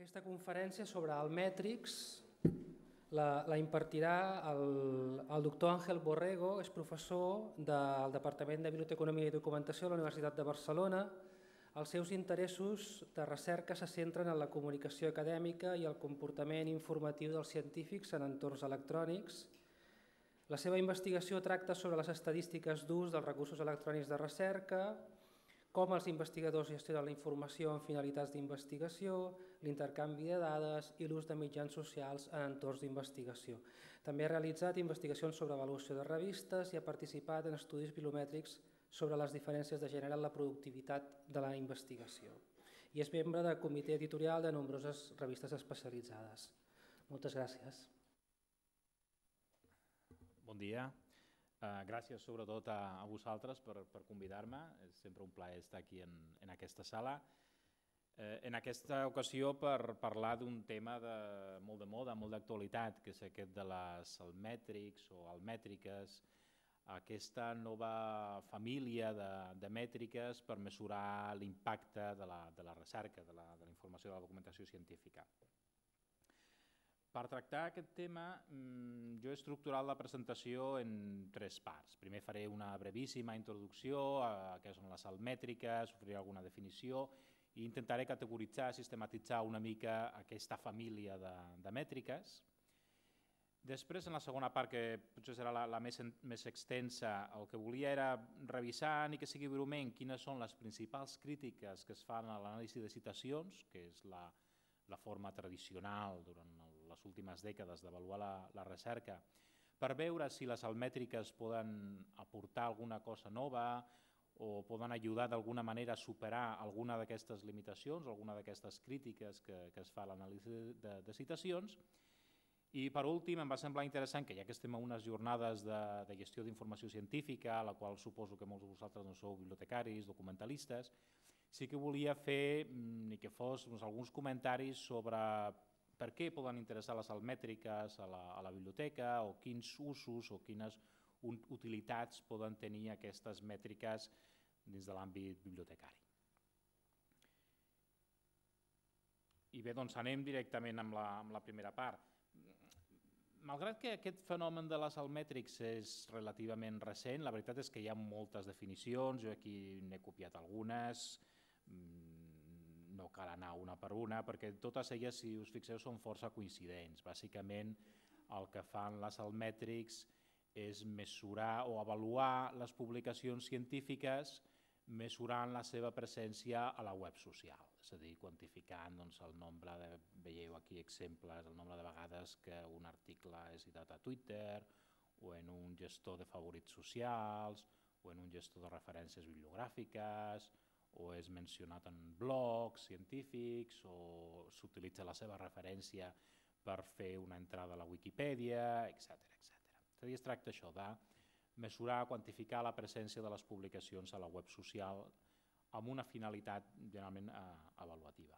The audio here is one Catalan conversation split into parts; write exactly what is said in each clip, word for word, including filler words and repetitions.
Aquesta conferència sobre el Mètrix la, la impartirà el, el doctor Ángel Borrego, és professor del Departament de Biblioteconomia i Documentació de la Universitat de Barcelona. Els seus interessos de recerca se centren en la comunicació acadèmica i el comportament informatiu dels científics en entorns electrònics. La seva investigació tracta sobre les estadístiques d'ús dels recursos electrònics de recerca, com els investigadors gestionen la informació en finalitats d'investigació, l'intercanvi de dades i l'ús de mitjans socials en entorns d'investigació. També ha realitzat investigacions sobre avaluació de revistes i ha participat en estudis bibliomètrics sobre les diferències de gènere en la productivitat de la investigació. I és membre del comitè editorial de nombroses revistes especialitzades. Moltes gràcies. Bon dia. Uh, gràcies sobretot a, a vosaltres per, per convidar-me. És sempre un plaer estar aquí en, en aquesta sala. Uh, en aquesta ocasió per parlar d'un tema de, molt de moda, molt d'actualitat, que és aquest de les almètrics o almètriques, aquesta nova família de, de mètriques per mesurar l'impacte de, la, de la recerca, de la, de la informació, de la documentació científica. Per tractar aquest tema, jo he estructurat la presentació en tres parts. Primer faré una brevíssima introducció a què són les almètriques, oferiré alguna definició i intentaré categoritzar, sistematitzar una mica aquesta família de, de mètriques. Després, en la segona part, que potser serà la, la més, més extensa, el que volia era revisar, ni que sigui breument, quines són les principals crítiques que es fan a l'anàlisi de citacions, que és la, la forma tradicional durant el les últimes dècades d'avaluar la, la recerca, per veure si les almètriques poden aportar alguna cosa nova o poden ajudar d'alguna manera a superar alguna d'aquestes limitacions, alguna d'aquestes crítiques que, que es fa a l'anàlisi de, de citacions. I per últim em va semblar interessant que ja que estem a unes jornades de, de gestió d'informació científica, a la qual suposo que molts de vosaltres no sou bibliotecaris, documentalistes, sí que volia fer ni que fos doncs, alguns comentaris sobre per què poden interessar les almètriques a la, a la biblioteca o quins usos o quines utilitats poden tenir aquestes mètriques dins de l'àmbit bibliotecari. I bé, doncs anem directament amb la, amb la primera part. Malgrat que aquest fenomen de les almètrics és relativament recent, la veritat és que hi ha moltes definicions, jo aquí n'he copiat algunes, no cal anar una per una, perquè totes elles, si us fixeu, són força coincidents. Bàsicament, el que fan les almètrics és mesurar o avaluar les publicacions científiques mesurant la seva presència a la web social, és a dir, quantificant doncs, el nombre, de, veieu aquí exemples, el nombre de vegades que un article és citat a Twitter o en un gestor de favorits socials o en un gestor de referències bibliogràfiques o és mencionat en blogs científics o s'utilitza la seva referència per fer una entrada a la Wikipedia, etcètera etcètera. És a dir, es tracta això de mesurar, quantificar la presència de les publicacions a la web social amb una finalitat generalment eh, avaluativa.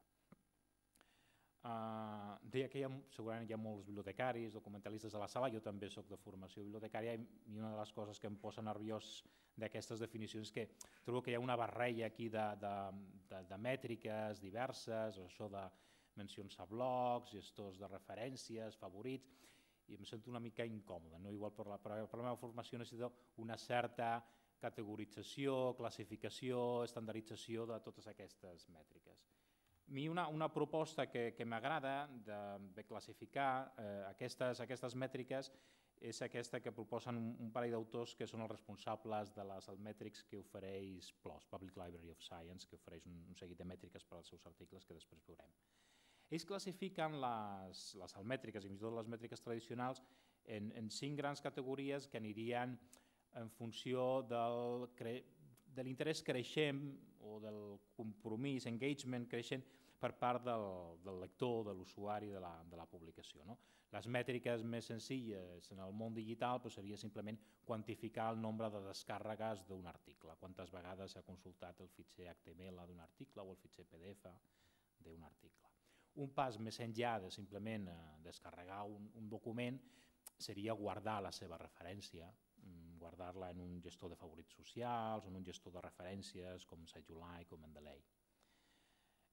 Uh, deia que hi ha, segurament hi ha molts bibliotecaris, documentalistes a la sala, jo també soc de formació bibliotecària i una de les coses que em posa nerviós d'aquestes definicions és que trobo que hi ha una barreja aquí de, de, de, de mètriques diverses, això de mencions a blogs, gestors de referències, favorits, i em sento una mica incòmode, no? Igual per la, per la meva formació necessito una certa categorització, classificació, estandardització de totes aquestes mètriques. A mi una, una proposta que, que m'agrada de, de classificar eh, aquestes, aquestes mètriques és aquesta que proposen un, un parell d'autors que són els responsables de les almètrics que ofereix P L O S, Public Library of Science, que ofereix un, un seguit de mètriques per als seus articles que després veurem. Ells classifiquen les, les almètriques, i fins i tot les mètriques tradicionals, en, en cinc grans categories que anirien en funció del cre de l'interès creixent o del compromís, engagement creixent per part del, del lector, de l'usuari de, la, de la publicació. No? Les mètriques més senzilles en el món digital pues, seria simplement quantificar el nombre de descàrregues d'un article, quantes vegades s'ha consultat el fitxer H T M L d'un article o el fitxer P D F d'un article. Un pas més enllà de simplement eh, descarregar un, un document seria guardar la seva referència, guardar-la en un gestor de favorits socials o en un gestor de referències com SciToLike o Mendeley.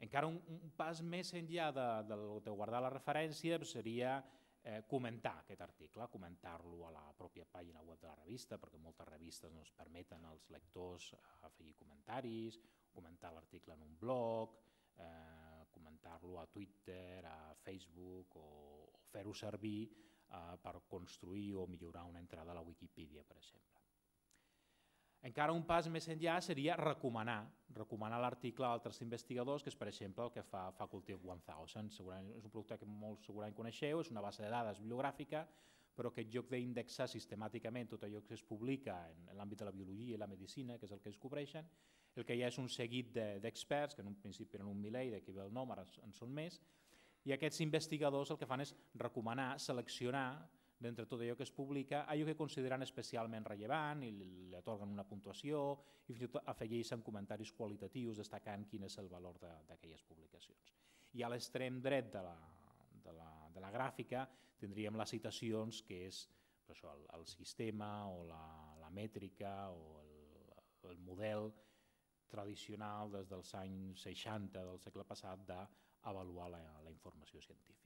Encara un, un pas més enllà de, de, de guardar la referència seria eh, comentar aquest article, comentar-lo a la pròpia pàgina web de la revista, perquè moltes revistes ens permeten als lectors afegir comentaris, comentar l'article en un blog, eh, comentar-lo a Twitter, a Facebook o, o fer-ho servir eh, per construir o millorar una entrada a la Wikipedia, per exemple. Encara un pas més enllà seria recomanar, recomanar l'article a altres investigadors, que és per exemple el que fa Faculty of mil. Segurament és un producte que molts segurament coneixeu, és una base de dades bibliogràfica, però que en lloc d'indexar sistemàticament tot allò que es publica en, en l'àmbit de la biologia i la medicina, que és el que es cobreixen, el que hi ha és un seguit d'experts, que en un principi eren un miler i d'aquí ve el nom, ara en són més, i aquests investigadors el que fan és recomanar, seleccionar, d'entre tot allò que es publica, allò que consideren especialment rellevant i li atorguen una puntuació i fins i tot afegeixen comentaris qualitatius destacant quin és el valor d'aquelles publicacions. I a l'extrem dret de la, de, la, de la gràfica tindríem les citacions, que és per això, el, el sistema o la, la mètrica o el, el model tradicional des dels anys seixanta del segle passat d'avaluar la, la informació científica.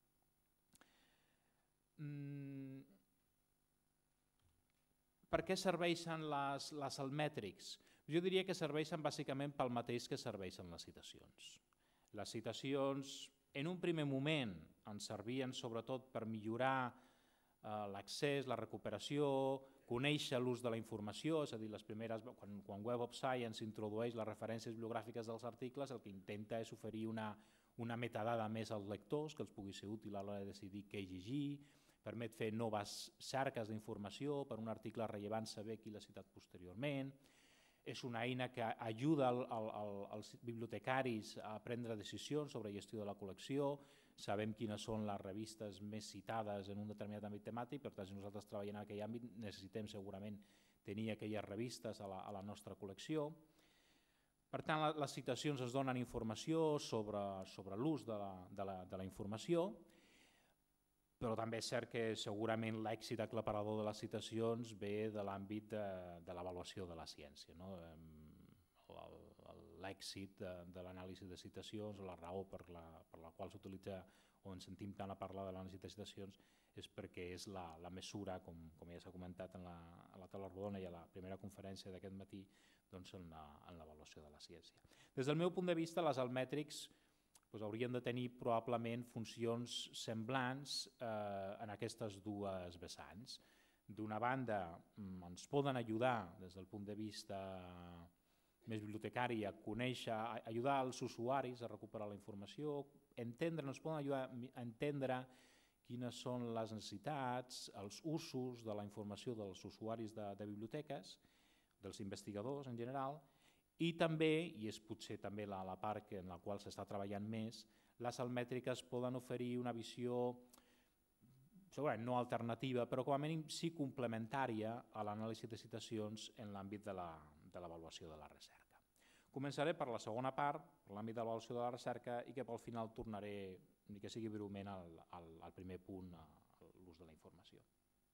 Mm. Per què serveixen les, les altmètrics? Jo diria que serveixen bàsicament pel mateix que serveixen les citacions. Les citacions, en un primer moment, ens servien sobretot per millorar eh, l'accés, la recuperació, conèixer l'ús de la informació, és a dir, les primeres, quan, quan Web of Science introdueix les referències bibliogràfiques dels articles, el que intenta és oferir una, una metadada més als lectors que els pugui ser útil a l'hora de decidir què llegir, permet fer noves cerques d'informació per un article rellevant, saber qui l'ha citat posteriorment. És una eina que ajuda al, al, als bibliotecaris a prendre decisions sobre gestió de la col·lecció, sabem quines són les revistes més citades en un determinat àmbit temàtic, per tant, si nosaltres treballem en aquell àmbit necessitem segurament tenir aquelles revistes a la, a la nostra col·lecció. Per tant, les citacions ens donen informació sobre, sobre l'ús de, la, de, la, de la informació, però també és cert que segurament l'èxit aclaparador de les citacions ve de l'àmbit de, de l'avaluació de la ciència. No? L'èxit de, de l'anàlisi de citacions, o la raó per la, per la qual s'utilitza o ens sentim tant a parlar de l'anàlisi de citacions és perquè és la, la mesura, com, com ja s'ha comentat en la, a la taula rodona i a la primera conferència d'aquest matí, doncs en l'avaluació de la ciència. Des del meu punt de vista, les altmètrics doncs haurien de tenir probablement funcions semblants eh, en aquestes dues vessants. D'una banda, ens poden ajudar des del punt de vista més bibliotecari a conèixer, a ajudar els usuaris a recuperar la informació, entendre, ens poden ajudar a entendre quines són les necessitats, els usos de la informació dels usuaris de, de biblioteques, dels investigadors en general, i també, i és potser també la, la part en la qual s'està treballant més, les altmètriques poden oferir una visió, segurament no alternativa, però com a mínim sí complementària a l'anàlisi de citacions en l'àmbit de l'avaluació de, de la recerca. Començaré per la segona part, per l'àmbit de l'avaluació de la recerca, i que pel final tornaré, ni que sigui breument, al, al, al primer punt, a l'ús de la informació.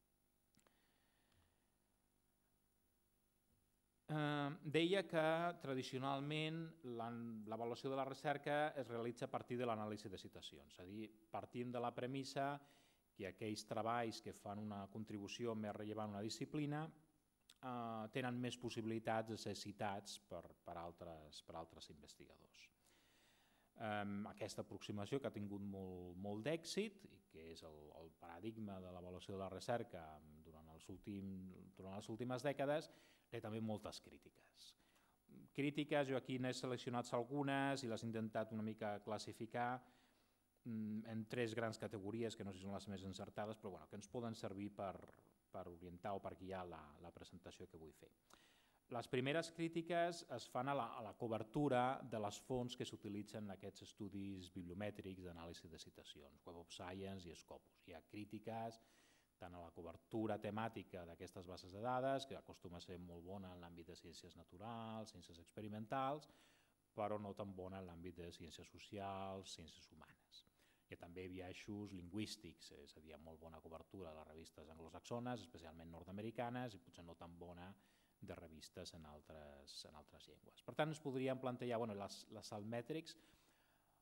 Eh, deia que tradicionalment l'avaluació de la recerca es realitza a partir de l'anàlisi de citacions, és a dir, partim de la premissa que aquells treballs que fan una contribució més rellevant a una disciplina eh, tenen més possibilitats de ser citats per, per, altres, per altres investigadors. Eh, aquesta aproximació que ha tingut molt, molt d'èxit i que és el, el paradigma de l'avaluació de la recerca durant, els últim, durant les últimes dècades té també moltes crítiques. Crítiques, jo aquí n'he seleccionat algunes i les he intentat una mica classificar en tres grans categories, que no sé si són les més encertades, però bueno, que ens poden servir per, per orientar o per guiar la, la presentació que vull fer. Les primeres crítiques es fan a la, a la cobertura de les fonts que s'utilitzen en aquests estudis bibliomètrics d'anàlisi de citacions, Web of Science i Scopus. Hi ha crítiques tant a la cobertura temàtica d'aquestes bases de dades, que acostuma a ser molt bona en l'àmbit de ciències naturals, ciències experimentals, però no tan bona en l'àmbit de ciències socials, ciències humanes. Hi ha també biaixos lingüístics, és a dir, hi ha molt bona cobertura de les revistes anglosaxones, especialment nord-americanes, i potser no tan bona de revistes en altres, en altres llengües. Per tant, ens podríem plantejar, bueno, les, les altmètrics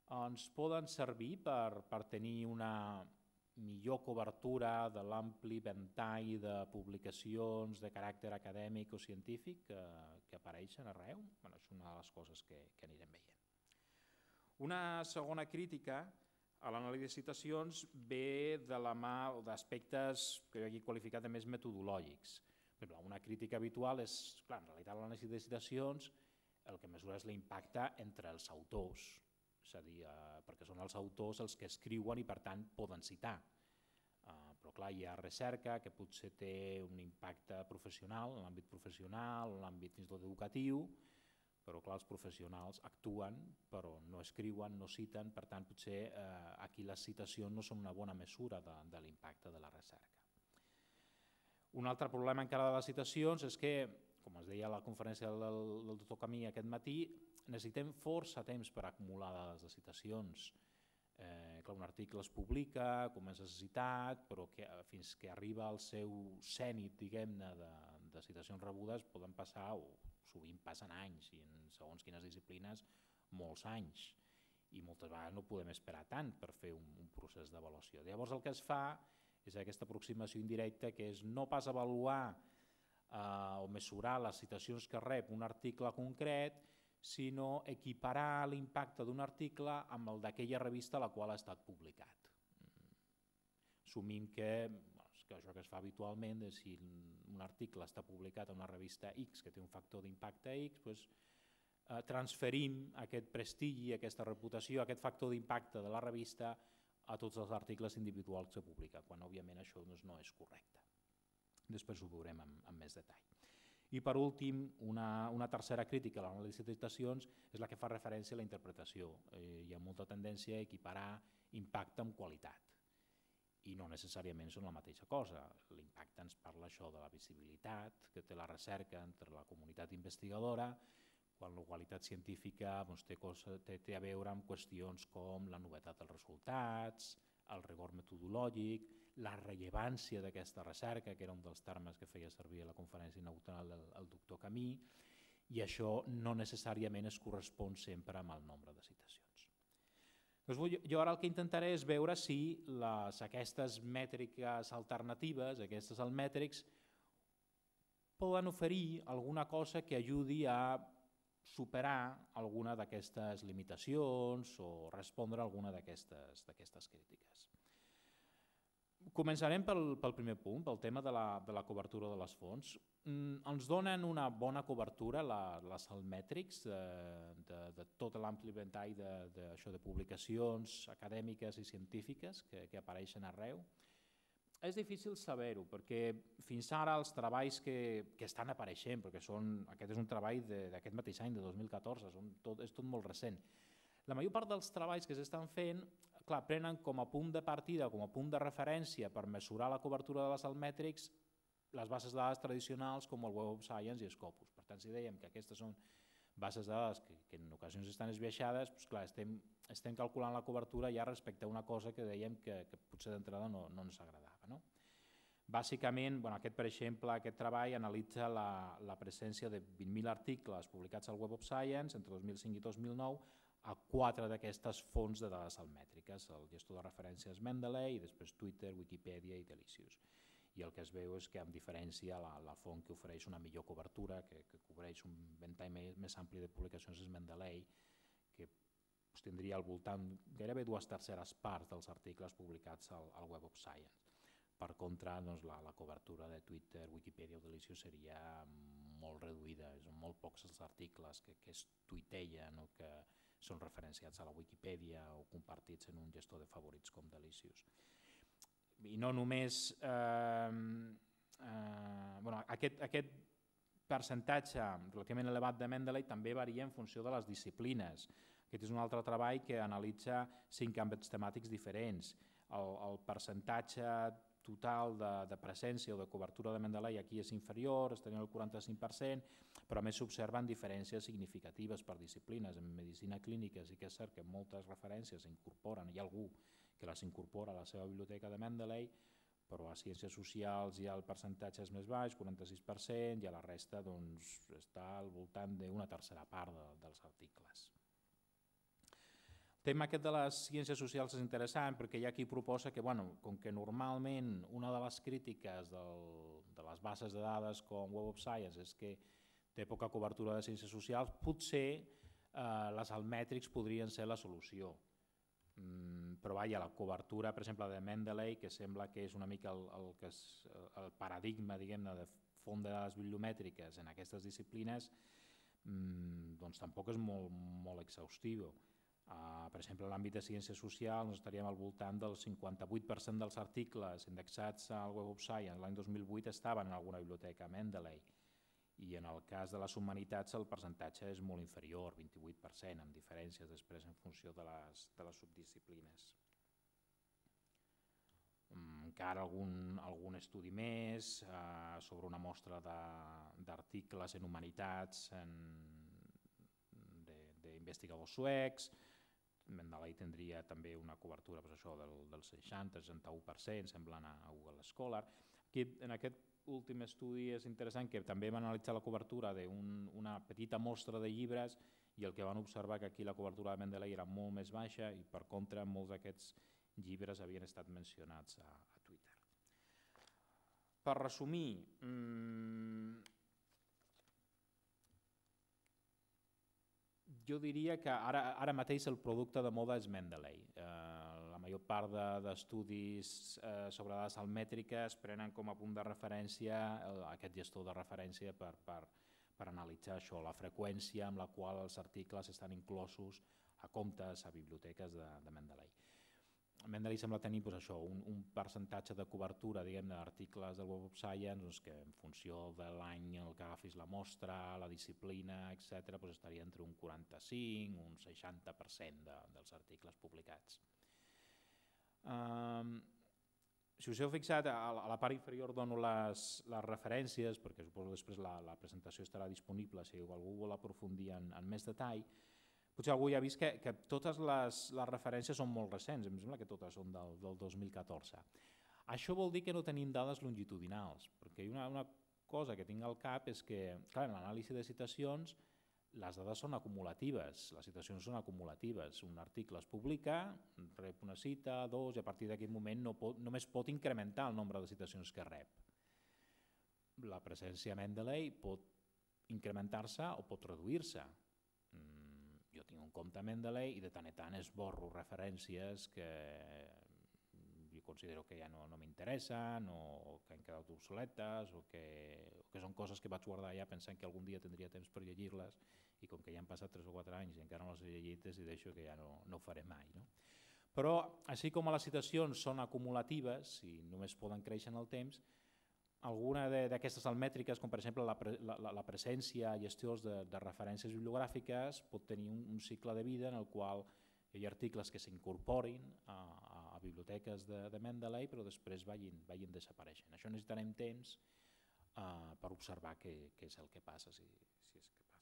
ens poden servir per, per tenir una millor cobertura de l'ampli ventall de publicacions de caràcter acadèmic o científic que, que apareixen arreu. Bueno, és una de les coses que, que anirem veient. Una segona crítica a l'anàlisi de citacions ve de la mà d'aspectes que jo aquí he qualificat de més metodològics. Per exemple, una crítica habitual és, clar, en realitat l'anàlisi de citacions el que mesura és l'impacte entre els autors, és a dir, eh, perquè són els autors els que escriuen i per tant poden citar. Eh, però clar, hi ha recerca que potser té un impacte professional, en l'àmbit professional, en l'àmbit fins i tot educatiu, però clar, els professionals actuen però no escriuen, no citen, per tant potser eh, aquí les citacions no són una bona mesura de, de l'impacte de la recerca. Un altre problema encara de les citacions és que, com es deia a la conferència del, del doctor Camí aquest matí, necessitem força temps per acumular dades de citacions. Eh, clar, un article es publica, comença a ser citat, però que, fins que arriba al seu cènit, diguem-ne, de, de citacions rebudes poden passar, o sovint passen anys, i en segons quines disciplines molts anys, i moltes vegades no podem esperar tant per fer un, un procés d'avaluació. Llavors el que es fa és aquesta aproximació indirecta, que és no pas avaluar eh, o mesurar les citacions que rep un article concret, sinó equiparar l'impacte d'un article amb el d'aquella revista a la qual ha estat publicat. Assumint que, doncs, que això que es fa habitualment, és si un article està publicat a una revista X que té un factor d'impacte X, doncs, eh, transferim aquest prestigi, aquesta reputació, aquest factor d'impacte de la revista a tots els articles individuals que publica, quan òbviament això doncs, no és correcte. Després ho veurem amb, amb més detall. I per últim, una, una tercera crítica a l'anàlisi de citacions és la que fa referència a la interpretació. Eh, hi ha molta tendència a equiparar impacte amb qualitat i no necessàriament són la mateixa cosa. L'impacte ens parla això de la visibilitat que té la recerca entre la comunitat investigadora, quan la qualitat científica doncs, té, cosa, té, té a veure amb qüestions com la novetat dels resultats, el rigor metodològic, la rellevància d'aquesta recerca, que era un dels termes que feia servir a la conferència inaugural el, el doctor Camí, i això no necessàriament es correspon sempre amb el nombre de citacions. Doncs jo ara el que intentaré és veure si les, aquestes mètriques alternatives, aquestes altmètrics, poden oferir alguna cosa que ajudi a superar alguna d'aquestes limitacions o respondre a alguna d'aquestes crítiques. Començarem pel, pel primer punt, pel tema de la, de la cobertura de les fonts. Mm, ens donen una bona cobertura la, les altmètrics de, de, de tot l'ampli ventall de, de, això, de publicacions acadèmiques i científiques que, que apareixen arreu. És difícil saber-ho, perquè fins ara els treballs que, que estan apareixent, perquè són, aquest és un treball d'aquest mateix any, de dos mil catorze, són tot, és tot molt recent. La major part dels treballs que s'estan fent, clar, prenen com a punt de partida, com a punt de referència per mesurar la cobertura de les altmètrics, les bases de dades tradicionals com el Web of Science i Scopus. Per tant, si dèiem que aquestes són bases de dades que, que en ocasions estan esbiaixades, doncs clar, estem, estem calculant la cobertura ja respecte a una cosa que dèiem que, que potser d'entrada no, no ens agradava. No? Bàsicament, bueno, aquest, per exemple, aquest treball analitza la, la presència de vint mil articles publicats al Web of Science entre dos mil cinc i dos mil nou a quatre d'aquestes fonts de dades altmètriques, el gestor de referències Mendeley, i després Twitter, Wikipedia i Delicious. I el que es veu és que, amb diferència, la, la font que ofereix una millor cobertura, que, que cobreix un ventall més, més ampli de publicacions és Mendeley, que pues, tindria al voltant gairebé dues terceres parts dels articles publicats al, al Web of Science. Per contra, doncs, la, la cobertura de Twitter, Wikipedia o Delicious seria molt reduïda, són molt pocs els articles que, que es tuiteien o que són referenciats a la Wikipedia o compartits en un gestor de favorits com Delicious. I no només eh, eh, bueno, aquest, aquest percentatge relativament elevat de Mendeley també varia en funció de les disciplines. Aquest és un altre treball que analitza cinc àmbits temàtics diferents. El, el percentatge total de, de presència o de cobertura de Mendeley aquí és inferior, estaria al quaranta-cinc per cent, però a més s'observen diferències significatives per disciplines. En medicina clínica sí que és cert que moltes referències s'incorporen, hi ha algú que les incorpora a la seva biblioteca de Mendeley, però a ciències socials ja el percentatge és més baix, quaranta-sis per cent, i a la resta doncs, està al voltant d'una tercera part de, dels articles. El tema aquest de les ciències socials és interessant perquè hi ha qui proposa que, bueno, com que normalment una de les crítiques del, de les bases de dades com Web of Science és que té poca cobertura de ciències socials, potser eh, les altmètrics podrien ser la solució. Mm, però vaja, la cobertura, per exemple, de Mendeley, que sembla que és una mica el, el, que és, el paradigma, diguem-ne, de font de dades bibliomètriques en aquestes disciplines, mm, doncs tampoc és molt, molt exhaustiu. Uh, per exemple, en l'àmbit de ciències socials ens estaríem al voltant del cinquanta-vuit per cent dels articles indexats al Web of Science l'any dos mil vuit estaven en alguna biblioteca Mendeley, i en el cas de les humanitats el percentatge és molt inferior, vint-i-vuit per cent, amb diferències després en funció de les, de les subdisciplines. Um, encara algun, algun estudi més uh, sobre una mostra d'articles en humanitats d'investigadors suecs. Mendeley tindria també una cobertura pues, això, del, del seixanta a seixanta-u per cent, semblant a Google Scholar. Aquí, en aquest últim estudi és interessant que també van analitzar la cobertura d'una petita mostra de llibres i el que van observar que aquí la cobertura de Mendeley era molt més baixa i per contra molts d'aquests llibres havien estat mencionats a, a Twitter. Per resumir, mmm, jo diria que ara, ara mateix el producte de moda és Mendeley. Eh, la major part d'estudis de, eh, sobre dades altmètriques prenen com a punt de referència el, aquest gestor de referència per, per, per analitzar això, la freqüència amb la qual els articles estan inclosos a comptes, a biblioteques de, de Mendeley. Mendeley sembla tenir pues, això, un, un percentatge de cobertura d'articles del Web of Science doncs, que en funció de l'any en el que agafis la mostra, la disciplina, etcètera, doncs, estaria entre un quaranta-cinc i un seixanta per cent de, dels articles publicats. Um, si us heu fixat, a la, a la part inferior dono les, les referències, perquè suposo que després la, la presentació estarà disponible si algú vol aprofundir en, en més detall. Potser algú ja ha vist que, que totes les, les referències són molt recents, em sembla que totes són del, del dos mil catorze. Això vol dir que no tenim dades longitudinals, perquè una, una cosa que tinc al cap és que, clar, en l'anàlisi de citacions les dades són acumulatives, les citacions són acumulatives. Un article es publica, rep una cita, dos, i a partir d'aquest moment no pot, només pot incrementar el nombre de citacions que rep. La presència a Mendeley pot incrementar-se o pot reduir-se. Jo tinc un compte Mendeley i de tant en tant esborro referències que jo considero que ja no, no m'interessen o que han quedat obsoletes o que, o que són coses que vaig guardar ja pensant que algun dia tindria temps per llegir-les i com que ja han passat tres o quatre anys i encara no les he llegit decideixo que ja no, no ho faré mai. No? Però així com les citacions són acumulatives i només poden créixer en el temps, alguna d'aquestes altmètriques, com per exemple la, pre, la, la presència i gestió de, de referències bibliogràfiques, pot tenir un, un cicle de vida en el qual hi ha articles que s'incorporin a, a, a biblioteques de, de Mendeley però després vagin, vagin desapareixent. Això necessitarem temps uh, per observar què, què és el que passa, si, si és que passa.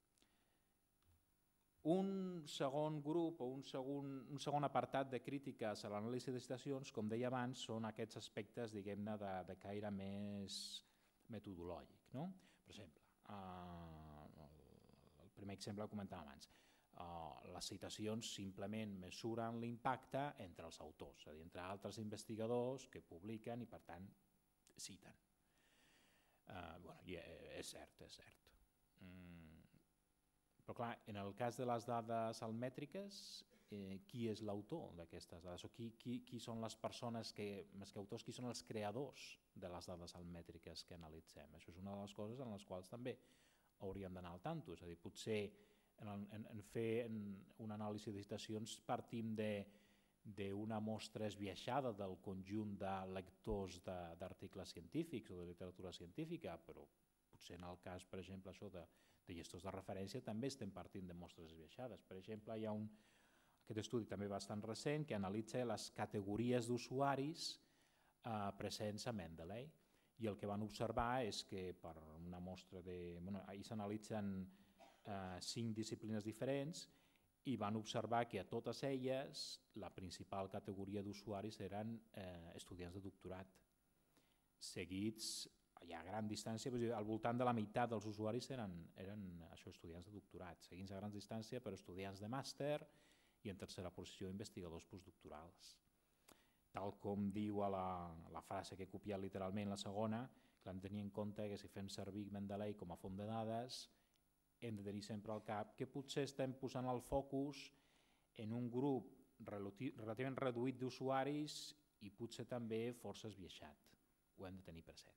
Un segon grup o un segon, un segon apartat de crítiques a l'anàlisi de citacions, com deia abans, són aquests aspectes, diguem-ne, de, de caire més metodològic. No? Per exemple, uh, el primer exemple que comentàvem abans, uh, les citacions simplement mesuren l'impacte entre els autors, és a dir, entre altres investigadors que publiquen i, per tant, citen. Uh, bueno, i és cert, és cert. Mm. Però clar, en el cas de les dades altmètriques, eh, qui és l'autor d'aquestes dades? O qui, qui, qui són les persones, que, més que autors, qui són els creadors de les dades altmètriques que analitzem? Això és una de les coses en les quals també hauríem d'anar al tanto. És a dir, potser en, en, en fer en una anàlisi de citacions partim d'una mostra esbiaixada del conjunt de lectors d'articles científics o de literatura científica, però potser en el cas, per exemple, això de de gestors de referència també estem partint de mostres esbiaixades. Per exemple, hi ha un, aquest estudi també bastant recent que analitza les categories d'usuaris eh, presents a Mendeley i el que van observar és que per una mostra de... Bueno, ahir s'analitzen eh, cinc disciplines diferents i van observar que a totes elles la principal categoria d'usuaris eren eh, estudiants de doctorat, seguits hi ha gran distància, al voltant de la meitat dels usuaris eren, eren això, estudiants de doctorat, seguint a gran distància per estudiants de màster i en tercera posició investigadors postdoctorals. Tal com diu a la, la frase que he copiat literalment, la segona, que hem de tenir en compte que si fem servir Mendeley com a font de dades hem de tenir sempre al cap que potser estem posant el focus en un grup relativament reduït d'usuaris i potser també força esbiaixat. Ho hem de tenir present.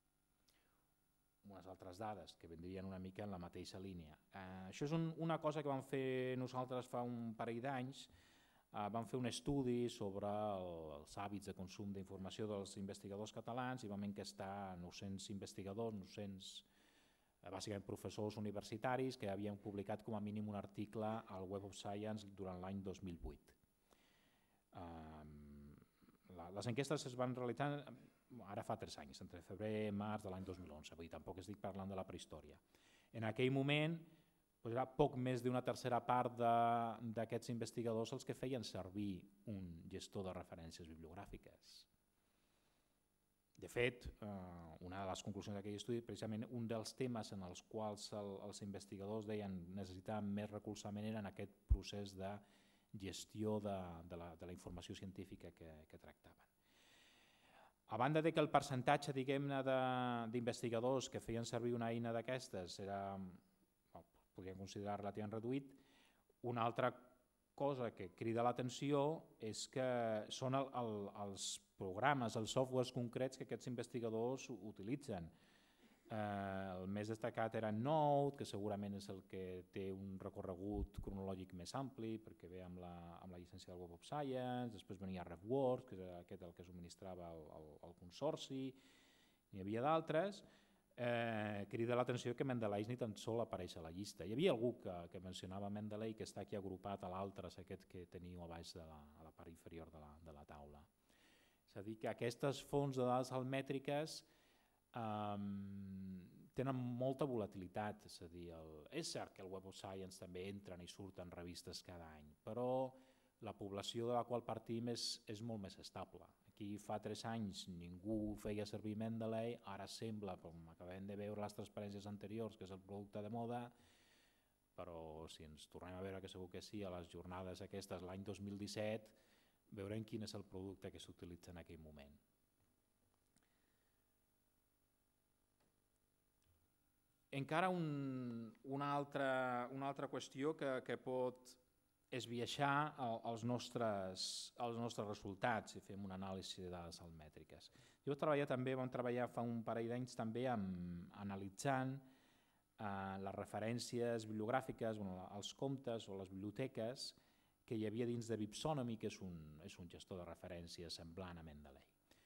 Unes altres dades que vendrien una mica en la mateixa línia. Eh, això és un, una cosa que vam fer nosaltres fa un parell d'anys. Eh, vam fer un estudi sobre el, els hàbits de consum d'informació dels investigadors catalans i vam enquestar nou-cents investigadors, nou-cents eh, bàsicament professors universitaris que havien publicat com a mínim un article al Web of Science durant l'any dos mil vuit. Eh, la, les enquestes es van realitzar ara fa tres anys, entre febrer i març de l'any dos mil onze, vull dir, tampoc estic parlant de la prehistòria. En aquell moment doncs era poc més d'una tercera part d'aquests investigadors els que feien servir un gestor de referències bibliogràfiques. De fet, eh, una de les conclusions d'aquell estudi, precisament un dels temes en els quals el, els investigadors deien necessitaven més recolzament era en aquest procés de gestió de, de, la, de la informació científica que, que tractaven. A banda de que el percentatge d'investigadors que feien servir una eina d'aquestes era, bueno, podríem considerar relativament reduït, una altra cosa que crida l'atenció és que són el, el, els programes, els softwares concrets que aquests investigadors utilitzen. Eh, el més destacat era Node, que segurament és el que té un recorregut cronològic més ampli perquè ve amb la, amb la llicència del Web of Science, després venia RefWorks, que és aquest el que subministrava el, el, el consorci, n'hi havia d'altres. Eh, crida l'atenció que Mendeley ni tan sol apareix a la llista. Hi havia algú que, que mencionava Mendeley que està aquí agrupat a l'altre, aquest que teniu a baix de la, a la part inferior de la, de la taula. És a dir, que aquestes fonts de dades almètriques Um, tenen molta volatilitat, és a dir, el, és cert que el Web of Science també entren i surten revistes cada any, però la població de la qual partim és, és molt més estable. Aquí fa tres anys ningú feia servir Mendeley, ara sembla, com acabem de veure les transparències anteriors, que és el producte de moda, però si ens tornem a veure, que segur que sí, a les jornades aquestes l'any dos mil disset, veurem quin és el producte que s'utilitza en aquell moment. Encara un, una, altra, una altra qüestió que, que pot esbiaixar el, els, nostres, els nostres resultats si fem una anàlisi de dades almètriques. Jo treballar també, vam treballar fa un parell d'anys també amb, analitzant eh, les referències bibliogràfiques, bueno, els comptes o les biblioteques que hi havia dins de Bibsonomy, que és un, és un gestor de referències semblant a Mendeley.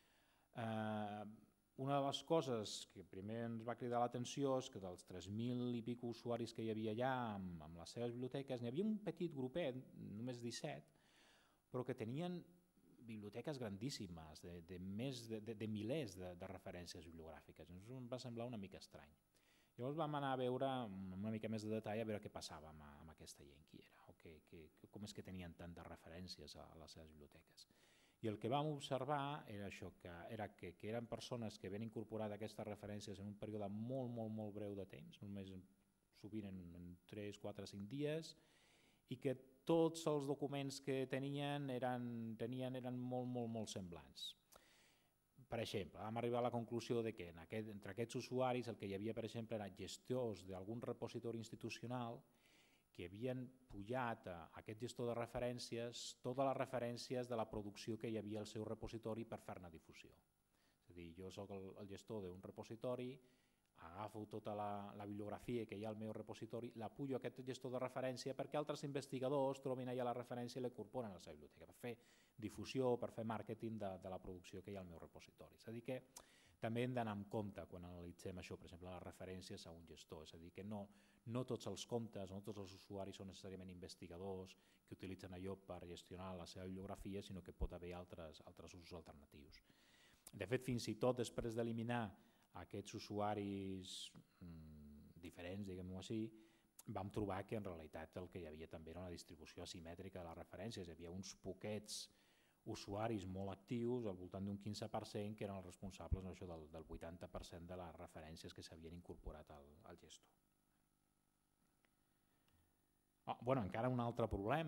Eh, Una de les coses que primer ens va cridar l'atenció és que dels tres mil i pico usuaris que hi havia allà amb, amb les seves biblioteques, n'hi havia un petit grupet, només disset, però que tenien biblioteques grandíssimes, de, de, més de, de, de milers de, de referències bibliogràfiques. Ens va semblar una mica estrany. Llavors vam anar a veure amb una mica més de detall a veure què passava amb, amb aquesta gent, qui era, o que, que, com és que tenien tantes referències a, a les seves biblioteques. I el que vam observar era això, que, era que, que eren persones que havien incorporat aquestes referències en un període molt, molt, molt breu de temps, només sovint en, en tres, quatre, cinc dies, i que tots els documents que tenien eren, tenien, eren molt, molt, molt semblants. Per exemple, vam arribar a la conclusió de que en aquest, entre aquests usuaris el que hi havia, per exemple, eren gestors d'algun repositori institucional que havien pujat a aquest gestor de referències totes les referències de la producció que hi havia al seu repositori per fer-ne difusió. És a dir, jo soc el, el gestor d'un repositori, agafo tota la, la bibliografia que hi ha al meu repositori, la pujo a aquest gestor de referència perquè altres investigadors trobin allà la referència i la incorporen a la seva biblioteca per fer difusió, per fer màrqueting de, de la producció que hi ha al meu repositori. És a dir, que també hem d'anar amb compte quan analitzem això, per exemple, les referències a un gestor. És a dir, que no, no tots els comptes, no tots els usuaris són necessàriament investigadors que utilitzen allò per gestionar la seva bibliografia, sinó que pot haver altres, altres usos alternatius. De fet, fins i tot després d'eliminar aquests usuaris mmm, diferents, diguem-ho així, vam trobar que en realitat el que hi havia també era una distribució asimètrica de les referències. Hi havia uns poquets usuaris molt actius, al voltant d'un quinze per cent, que eren els responsables no, això, del, del vuitanta per cent de les referències que s'havien incorporat al, al gestor. Oh, bueno, encara un altre problema.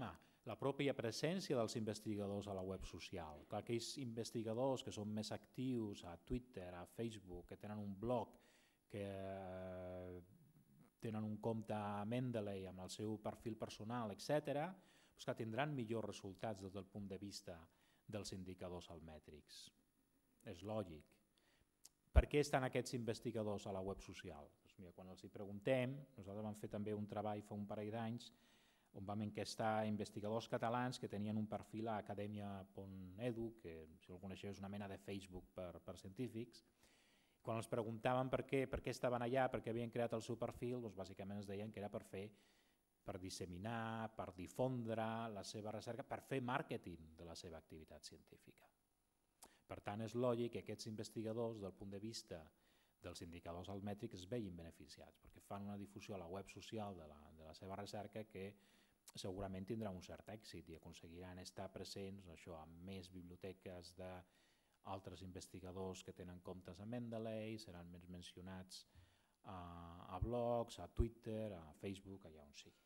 la pròpia presència dels investigadors a la web social. Clar, aquells investigadors que són més actius a Twitter, a Facebook, que tenen un blog, que eh, tenen un compte a Mendeley amb el seu perfil personal, etcètera, doncs que tindran millors resultats des del punt de vista dels indicadors almètrics. És lògic. Per què estan aquests investigadors a la web social? Doncs mira, quan els hi preguntem, nosaltres vam fer també un treball fa un parell d'anys on vam enquestar investigadors catalans que tenien un perfil a acadèmia punt edu, que si el coneixeu és una mena de Facebook per, per científics. Quan els preguntàvem per què, per què estaven allà, per què havien creat el seu perfil, doncs bàsicament ens deien que era per fer, per disseminar, per difondre la seva recerca, per fer màrqueting de la seva activitat científica. Per tant, és lògic que aquests investigadors, del punt de vista dels indicadors almètrics, es vegin beneficiats, perquè fan una difusió a la web social de la, de la seva recerca que segurament tindrà un cert èxit i aconseguiran estar presents això, amb més biblioteques d'altres investigadors que tenen comptes a Mendeley, seran més mencionats a, a blogs, a Twitter, a Facebook, allà on sigui.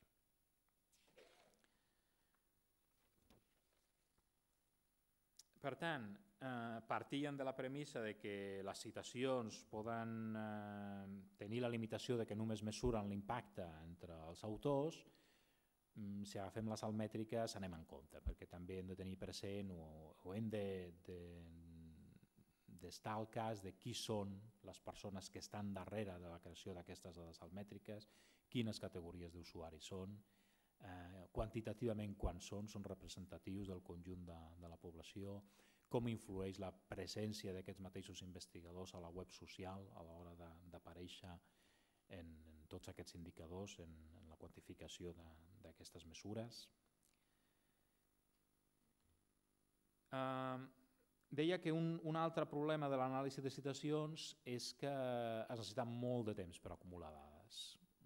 Per tant, eh, partien de la premissa de que les citacions poden eh, tenir la limitació de que només mesuren l'impacte entre els autors. Mm, si agafem les almètriques anem en compte, perquè també hem de tenir present o, o hem de, de, d'estar al cas de qui són les persones que estan darrere de la creació d'aquestes dades almètriques, quines categories d'usuaris són, Eh, quantitativament quan són, són representatius del conjunt de, de la població, com influeix la presència d'aquests mateixos investigadors a la web social a l'hora d'aparèixer en, en tots aquests indicadors, en, en la quantificació d'aquestes mesures. Eh, deia que un, un altre problema de l'anàlisi de citacions és que es necessita molt de temps per acumular dades.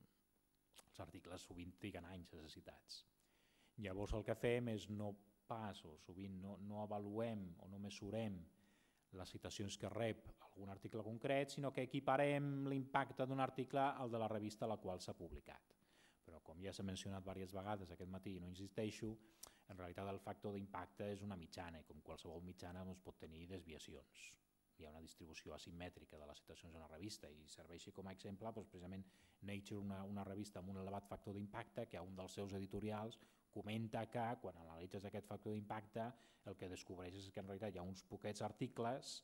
Els articles sovint triguen anys necessitats. Llavors el que fem és no pas, o sovint no, no avaluem o no mesurem les citacions que rep algun article concret, sinó que equiparem l'impacte d'un article al de la revista a la qual s'ha publicat. Però com ja s'ha mencionat diverses vegades aquest matí i no insisteixo, en realitat el factor d'impacte és una mitjana i com qualsevol mitjana doncs, pot tenir desviacions. Hi ha una distribució asimètrica de les citacions en una revista i serveixi com a exemple doncs, precisament Nature, una, una revista amb un elevat factor d'impacte que a un dels seus editorials comenta que quan analitzes aquest factor d'impacte el que descobreixes és que en realitat hi ha uns poquets articles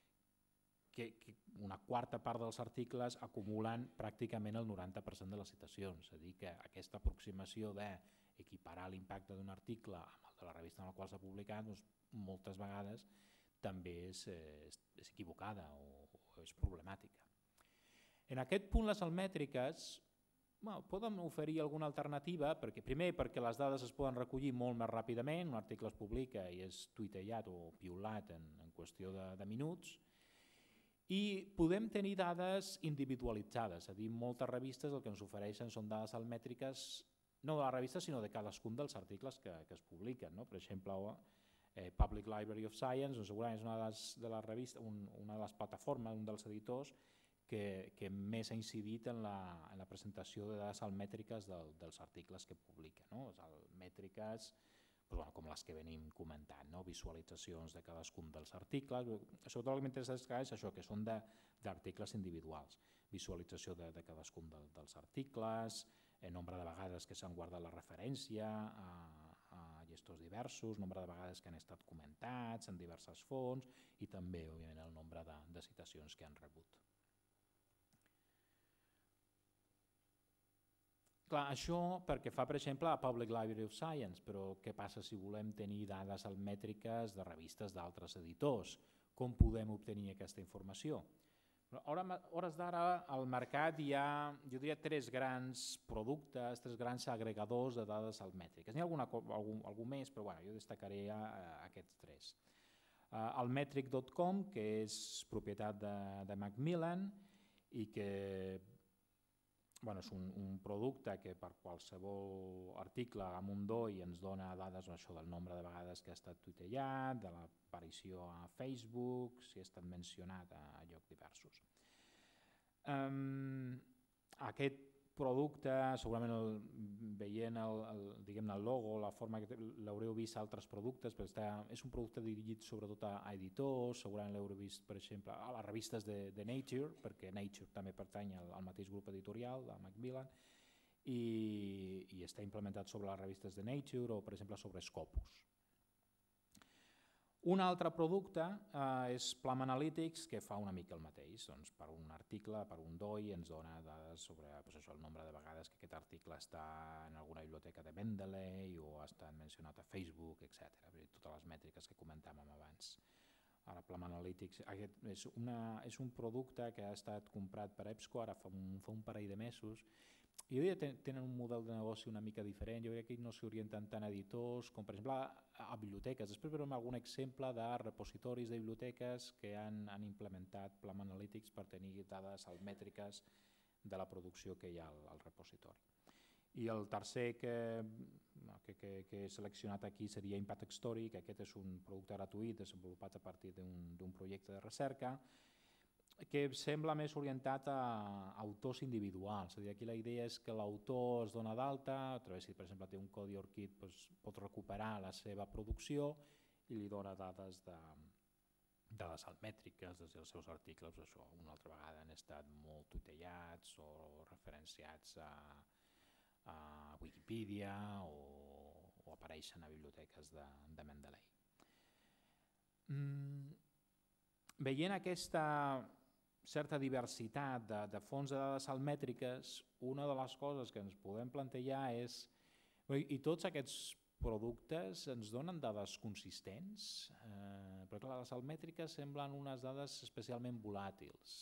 que, que una quarta part dels articles acumulen pràcticament el noranta per cent de les citacions, és a dir que aquesta aproximació d'equiparar l'impacte d'un article amb el de la revista en la qual s'ha publicat doncs, moltes vegades també és, és, és equivocada o, o és problemàtica. En aquest punt les almètriques bueno, poden oferir alguna alternativa, perquè primer perquè les dades es poden recollir molt més ràpidament, un article es publica i és tuiteat o piulat en, en qüestió de, de minuts, i podem tenir dades individualitzades, és a dir, moltes revistes el que ens ofereixen són dades almètriques no de la revista sinó de cadascun dels articles que, que es publiquen, no? Per exemple, Eh, Public Library of Science, doncs segurament és una de les, de les revistes, un, una de les plataformes, un dels editors que, que més ha incidit en la, en la presentació de dades almètriques del, dels articles que publica. No? Les almètriques doncs, bueno, com les que venim comentant, no? Visualitzacions de cadascun dels articles, sobretot el que m'interessa és això, que són d'articles individuals, visualització de, de cadascun de, dels articles, el nombre de vegades que s'han guardat la referència a gestors diversos, nombre de vegades que han estat comentats en diverses fonts i també, òbviament, el nombre de, de citacions que han rebut. Clar, això perquè fa, per exemple, a Public Library of Science, però què passa si volem tenir dades almètriques de revistes d'altres editors? Com podem obtenir aquesta informació? A hores d'ara al mercat hi ha, jo diria, tres grans productes, tres grans agregadors de dades almètriques. N'hi ha alguna, algun, algun més, però bueno, jo destacaré a, a aquests tres. Uh, Almetric punt com, que és propietat de, de Macmillan i que bueno, és un, un producte que per qualsevol article amb un D O I ens dona dades això, del nombre de vegades que ha estat tuitejat, de l'aparició a Facebook, si ha estat mencionat a, a llocs diversos. Um, aquest producte, segurament el, veient el, el, diguem-ne, el logo, la forma que l'haureu vist a altres productes, però està, és un producte dirigit sobretot a, a editors, segurament l'haureu vist, per exemple, a les revistes de, de Nature, perquè Nature també pertany al, al mateix grup editorial de Macmillan, i, i està implementat sobre les revistes de Nature o, per exemple, sobre Scopus. Un altre producte eh, és Plum Analytics, que fa una mica el mateix. Doncs per un article, per un D O I, ens dona dades sobre doncs això, el nombre de vegades que aquest article està en alguna biblioteca de Mendeley o ha estat mencionat a Facebook, etcètera. Totes les mètriques que comentàvem abans. Ara Plum Analytics aquest és, una, és un producte que ha estat comprat per EBSCO ara fa un, fa un parell de mesos. I jo diria que tenen un model de negoci una mica diferent. Jo crec que no s'orienten tant a editors com per exemple a, a biblioteques. Després veurem algun exemple de repositoris de biblioteques que han, han implementat Plum Analytics per tenir dades almètriques de la producció que hi ha al, al repositori. I el tercer que, que, que, que he seleccionat aquí seria Impact Story, que aquest és un producte gratuït desenvolupat a partir d'un projecte de recerca que sembla més orientat a autors individuals. És a dir, aquí la idea és que l'autor es dona d'alta, a través, si per exemple té un codi ORCID, doncs pot recuperar la seva producció i li dona dades de, dades almètriques dels seus articles. Això una altra vegada han estat molt tuitejats o referenciats a, a Wikipedia o, o apareixen a biblioteques de, de Mendeley. Mm, veient aquesta certa diversitat de, de fonts de dades almètriques, una de les coses que ens podem plantejar és, i tots aquests productes ens donen dades consistents, eh, però clar, les almètriques semblen unes dades especialment volàtils.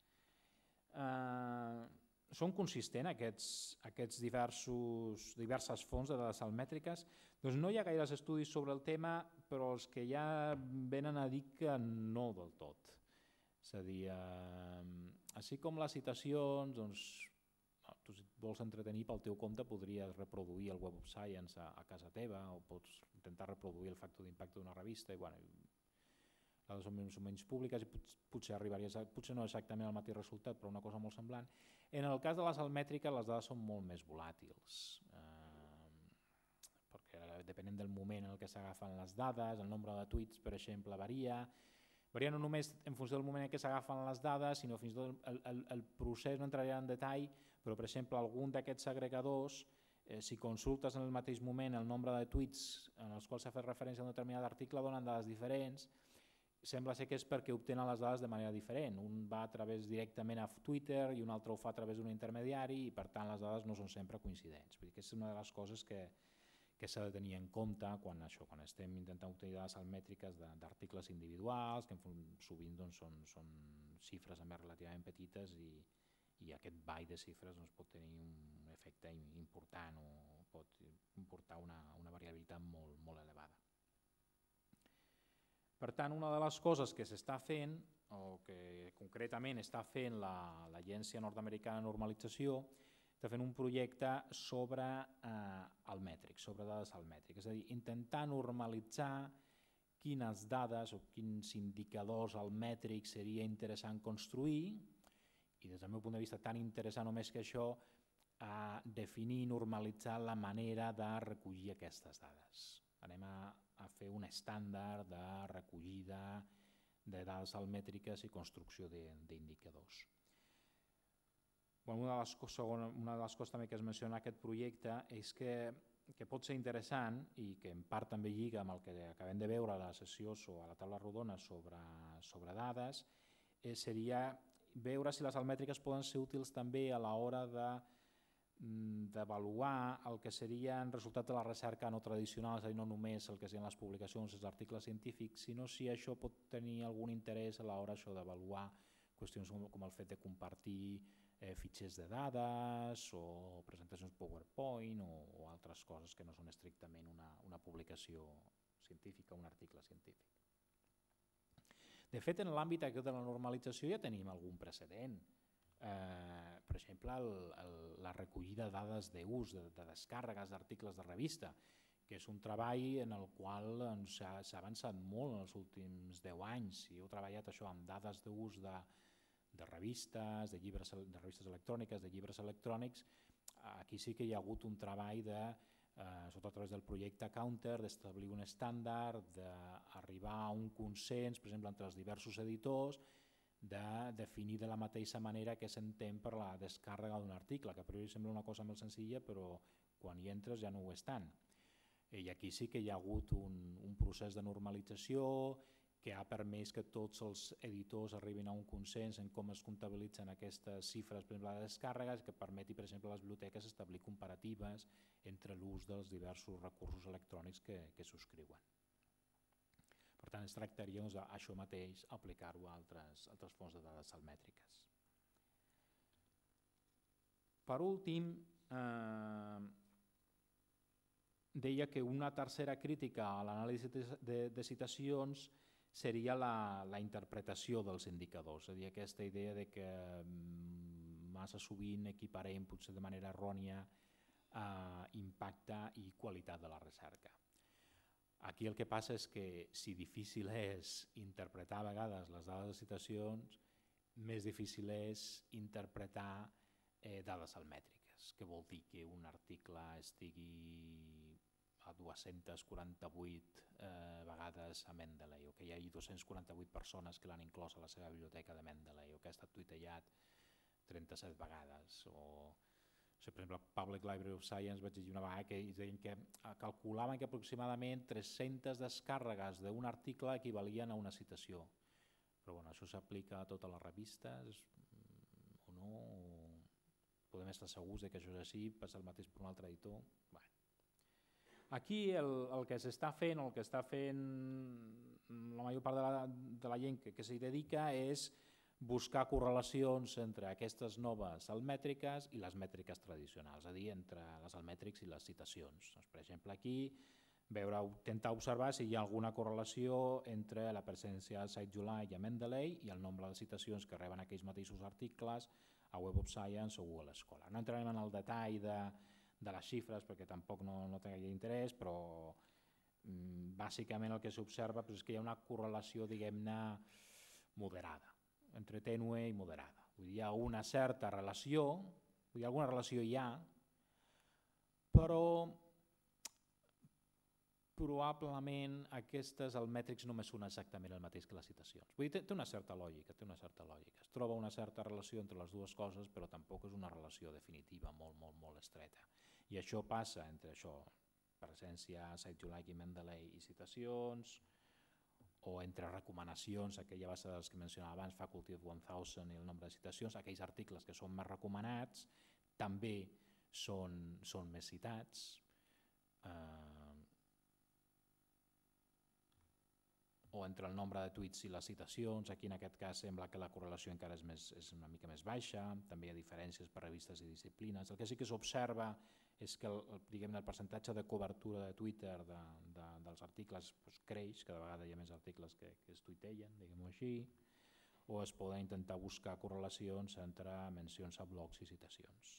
Eh, són consistents aquests, aquests diversos, diverses fonts de dades almètriques? Doncs no hi ha gaires estudis sobre el tema, però els que ja venen a dir que no del tot. És a dir, eh, així com les citacions, doncs, tu si et vols entretenir pel teu compte podries reproduir el Web of Science a, a casa teva o pots intentar reproduir el factor d'impacte d'una revista i bueno, les dades són, són menys públiques i pot, potser arribaries a, potser no exactament al mateix resultat, però una cosa molt semblant. En el cas de les almètriques les dades són molt més volàtils, eh, perquè depenent del moment en què s'agafen les dades, el nombre de tuits, per exemple, varia, varia no només en funció del moment en què s'agafen les dades, sinó fins i tot el, el, el procés no entraria en detall, però per exemple algun d'aquests agregadors, eh, si consultes en el mateix moment el nombre de tuits en els quals s'ha fet referència a un determinat article, donen dades diferents. Sembla ser que és perquè obtenen les dades de manera diferent. Un va a través directament a Twitter i un altre ho fa a través d'un intermediari i per tant les dades no són sempre coincidents. Vull dir que és una de les coses que que s'ha de tenir en compte quan, això, quan estem intentant obtenir dades almètriques d'articles individuals, que sovint doncs, són, són xifres més relativament petites i, i aquest ball de xifres doncs, pot tenir un efecte important o pot comportar una, una variabilitat molt, molt elevada. Per tant, una de les coses que s'està fent, o que concretament està fent l'Agència Nord-Americana de Normalització, està fent un projecte sobre eh, almètrics, sobre dades almètriques, és a dir, intentar normalitzar quines dades o quins indicadors almètrics seria interessant construir i des del meu punt de vista tan interessant o més que això, a definir i normalitzar la manera de recollir aquestes dades. Anem a, a fer un estàndard de recollida de dades almètriques i construcció d'indicadors. Bueno, una, de les coses, una de les coses també que es menciona en aquest projecte és que, que pot ser interessant i que en part també lliga amb el que acabem de veure a la sessió o a la taula rodona sobre, sobre dades, eh, seria veure si les almètriques poden ser útils també a l'hora de d'avaluar el que serien resultats de la recerca no tradicional, és a dir, no només el que serien les publicacions, els articles científics, sinó si això pot tenir algun interès a l'hora d'avaluar qüestions com, com el fet de compartir eh, fitxers de dades o presentacions PowerPoint o, o altres coses que no són estrictament una, una publicació científica, un article científic. De fet, en l'àmbit de la normalització ja tenim algun precedent. Eh, per exemple, el, el, la recollida de dades d'ús, de, de descàrregues d'articles de revista, que és un treball en el qual doncs, s'ha avançat molt en els últims deu anys. Jo he treballat això amb dades d'ús de, de revistes, de, llibres, de revistes electròniques, de llibres electrònics. Aquí sí que hi ha hagut un treball de, eh, sobretot a través del projecte Counter, d'establir un estàndard, d'arribar a un consens, per exemple, entre els diversos editors, de definir de la mateixa manera que s'entén per la descàrrega d'un article, que a priori sembla una cosa molt senzilla, però quan hi entres ja no ho és tant. I aquí sí que hi ha hagut un, un procés de normalització que ha permès que tots els editors arribin a un consens en com es comptabilitzen aquestes xifres, per exemple, de descàrregues, que permeti, per exemple, a les biblioteques establir comparatives entre l'ús dels diversos recursos electrònics que, que subscriuen. Per tant, es tractaria doncs, això mateix, aplicar-ho a altres, altres fonts de dades salmètriques. Per últim, eh, deia que una tercera crítica a l'anàlisi de, de, de citacions seria la, la interpretació dels indicadors, és a dir, aquesta idea de que massa sovint equiparem, potser de manera errònia, eh, impacte i qualitat de la recerca. Aquí el que passa és que si difícil és interpretar a vegades les dades de citacions, més difícil és interpretar eh, dades salmètriques, que vol dir que un article estigui a dues-centes quaranta-vuit eh, vegades a Mendeley, o que hi hagi dues-centes quaranta-vuit persones que l'han inclòs a la seva biblioteca de Mendeley, o que ha estat tuitejat trenta-set vegades, o... Per exemple, Public Library of Science vaig llegir una vegada que deien que calculaven que aproximadament tres-centes descàrregues d'un article equivalien a una citació. Però bueno, això s'aplica a totes les revistes o no? Podem estar segurs que això és així, passa el mateix per un altre editor? Bé. Aquí el, el que s'està fent, el que està fent la major part de la, de la gent que, que s'hi dedica és buscar correlacions entre aquestes noves salmètriques i les mètriques tradicionals, és a dir, entre les salmètrics i les citacions. Doncs, per exemple, aquí veure, intentar observar si hi ha alguna correlació entre la presència de SciJuly i a Mendeley i el nombre de citacions que reben aquells mateixos articles a Web of Science o Google Scholar. No entrarem en el detall de, de les xifres perquè tampoc no, no té gaire interès, però mm, bàsicament el que s'observa és que hi ha una correlació, diguem-ne, moderada, entre tènue i moderada. Vull dir, hi ha una certa relació, vull dir, alguna relació hi ha, però probablement aquestes almètrics només són exactament el mateix que les citacions. Vull dir, té una certa lògica, té una certa lògica. Es troba una certa relació entre les dues coses, però tampoc és una relació definitiva molt, molt, molt estreta. I això passa entre això, presència SciJuly i Mendeley i citacions, o entre recomanacions, aquella base de les que mencionava abans, Faculty of one thousand i el nombre de citacions, aquells articles que són més recomanats també són, són més citats. Eh, o entre el nombre de tuits i les citacions, aquí en aquest cas sembla que la correlació encara és, més, és una mica més baixa, també hi ha diferències per revistes i disciplines. El que sí que s'observa és que el, diguem, el percentatge de cobertura de Twitter de, de, dels articles doncs, creix, cada vegada hi ha més articles que, que es tuiteien, diguem-ho així, o es poden intentar buscar correlacions entre mencions a blogs i citacions.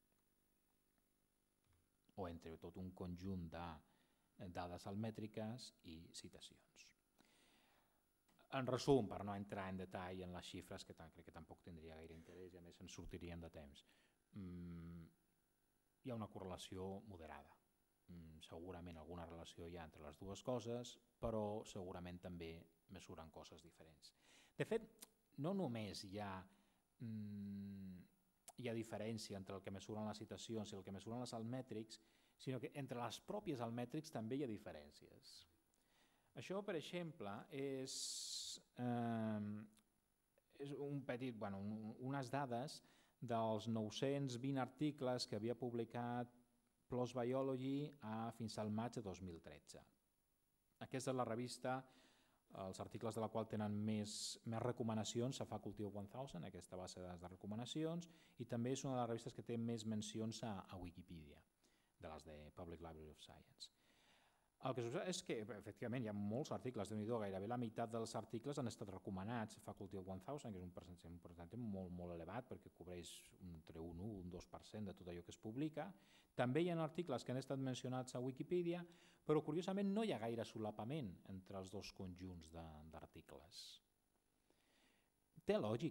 O entre tot un conjunt de dades almètriques i citacions. En resum, per no entrar en detall en les xifres, que crec que tampoc tindria gaire interès i a més ens sortirien de temps, mm, hi ha una correlació moderada. Mm, segurament alguna relació hi ha entre les dues coses, però segurament també mesuren coses diferents. De fet, no només hi ha, mm, hi ha diferència entre el que mesuren les citacions i el que mesuren les almètrics, sinó que entre les pròpies almètrics també hi ha diferències. Això, per exemple, és, eh, és un petit, bueno, un, unes dades dels nou-cents vint articles que havia publicat PLOS Biology a, fins al maig de dos mil tretze. Aquesta és la revista, els articles de la qual tenen més, més recomanacions a Faculty of one thousand, aquesta base de dades de recomanacions, i també és una de les revistes que té més mencions a, a Wikipedia, de les de Public Library of Science. El que succeeix és que, efectivament, hi ha molts articles, déu-n'hi-do, gairebé la meitat dels articles han estat recomanats a Faculty of one thousand, que és un percentatge molt, molt elevat perquè cobreix entre un u i un dos per cent de tot allò que es publica. També hi ha articles que han estat mencionats a Wikipedia, però curiosament no hi ha gaire solapament entre els dos conjunts d'articles. Té lògica,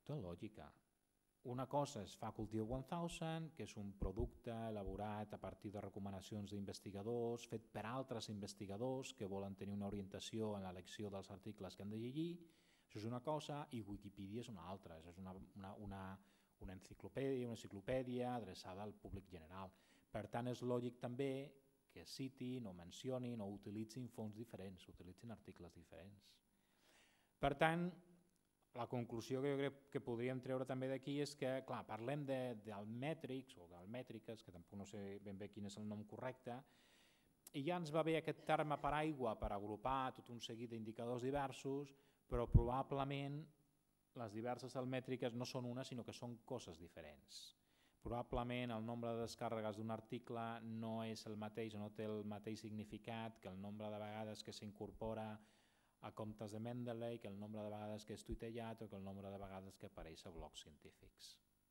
Té lògica. Una cosa és Faculty of mil, que és un producte elaborat a partir de recomanacions d'investigadors, fet per altres investigadors que volen tenir una orientació en l'elecció dels articles que han de llegir. Això és una cosa, i Wikipedia és una altra. És una, una, una, una enciclopèdia, una enciclopèdia adreçada al públic general. Per tant, és lògic també que citin o mencionin o utilitzin fonts diferents, utilitzin articles diferents. Per tant, la conclusió que jo crec que podríem treure també d'aquí és que, clar, parlem d'almètrics o d'almètriques, que tampoc no sé ben bé quin és el nom correcte, i ja ens va bé aquest terme paraigua per agrupar tot un seguit d'indicadors diversos, però probablement les diverses almètriques no són una, sinó que són coses diferents. Probablement el nombre de descàrregues d'un article no és el mateix o no té el mateix significat que el nombre de vegades que s'incorpora a comptes de Mendeley, que el nombre de vegades que és tuitellat o que el nombre de vegades que apareix a blogs científics.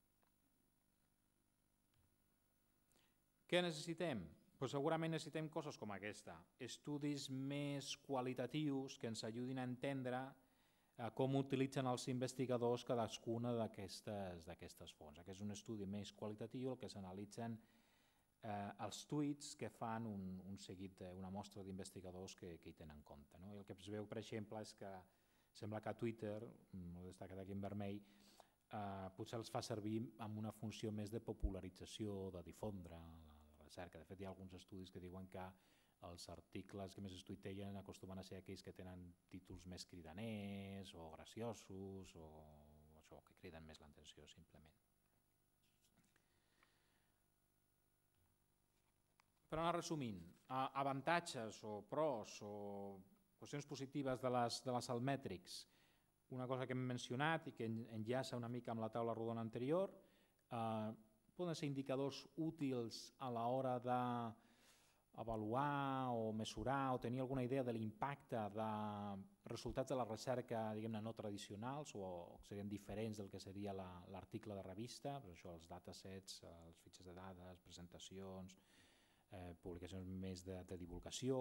Què necessitem? Pues segurament necessitem coses com aquesta, estudis més qualitatius que ens ajudin a entendre eh, com utilitzen els investigadors cadascuna d'aquestes fonts. Aquest és un estudi més qualitatiu, el que s'analitzen Eh, els tuits que fan un, un seguit, una mostra d'investigadors que, que hi tenen en compte. No? I el que es veu, per exemple, és que sembla que a Twitter, ho destacat aquí en vermell, eh, potser els fa servir amb una funció més de popularització, de difondre la, la recerca. De fet, hi ha alguns estudis que diuen que els articles que més es tuitegen acostumen a ser aquells que tenen títols més cridaners o graciosos o això, que criden més l'atenció simplement. Per anar resumint, avantatges o pros o qüestions positives de les, de les almètrics. Una cosa que hem mencionat i que enllaça una mica amb la taula rodona anterior, eh, poden ser indicadors útils a l'hora d'avaluar o mesurar o tenir alguna idea de l'impacte de resultats de la recerca, diguem-ne, no tradicionals o serien diferents del que seria l'article de revista, per això els datasets, els fitxes de dades, presentacions, Eh, publicacions més de, de divulgació.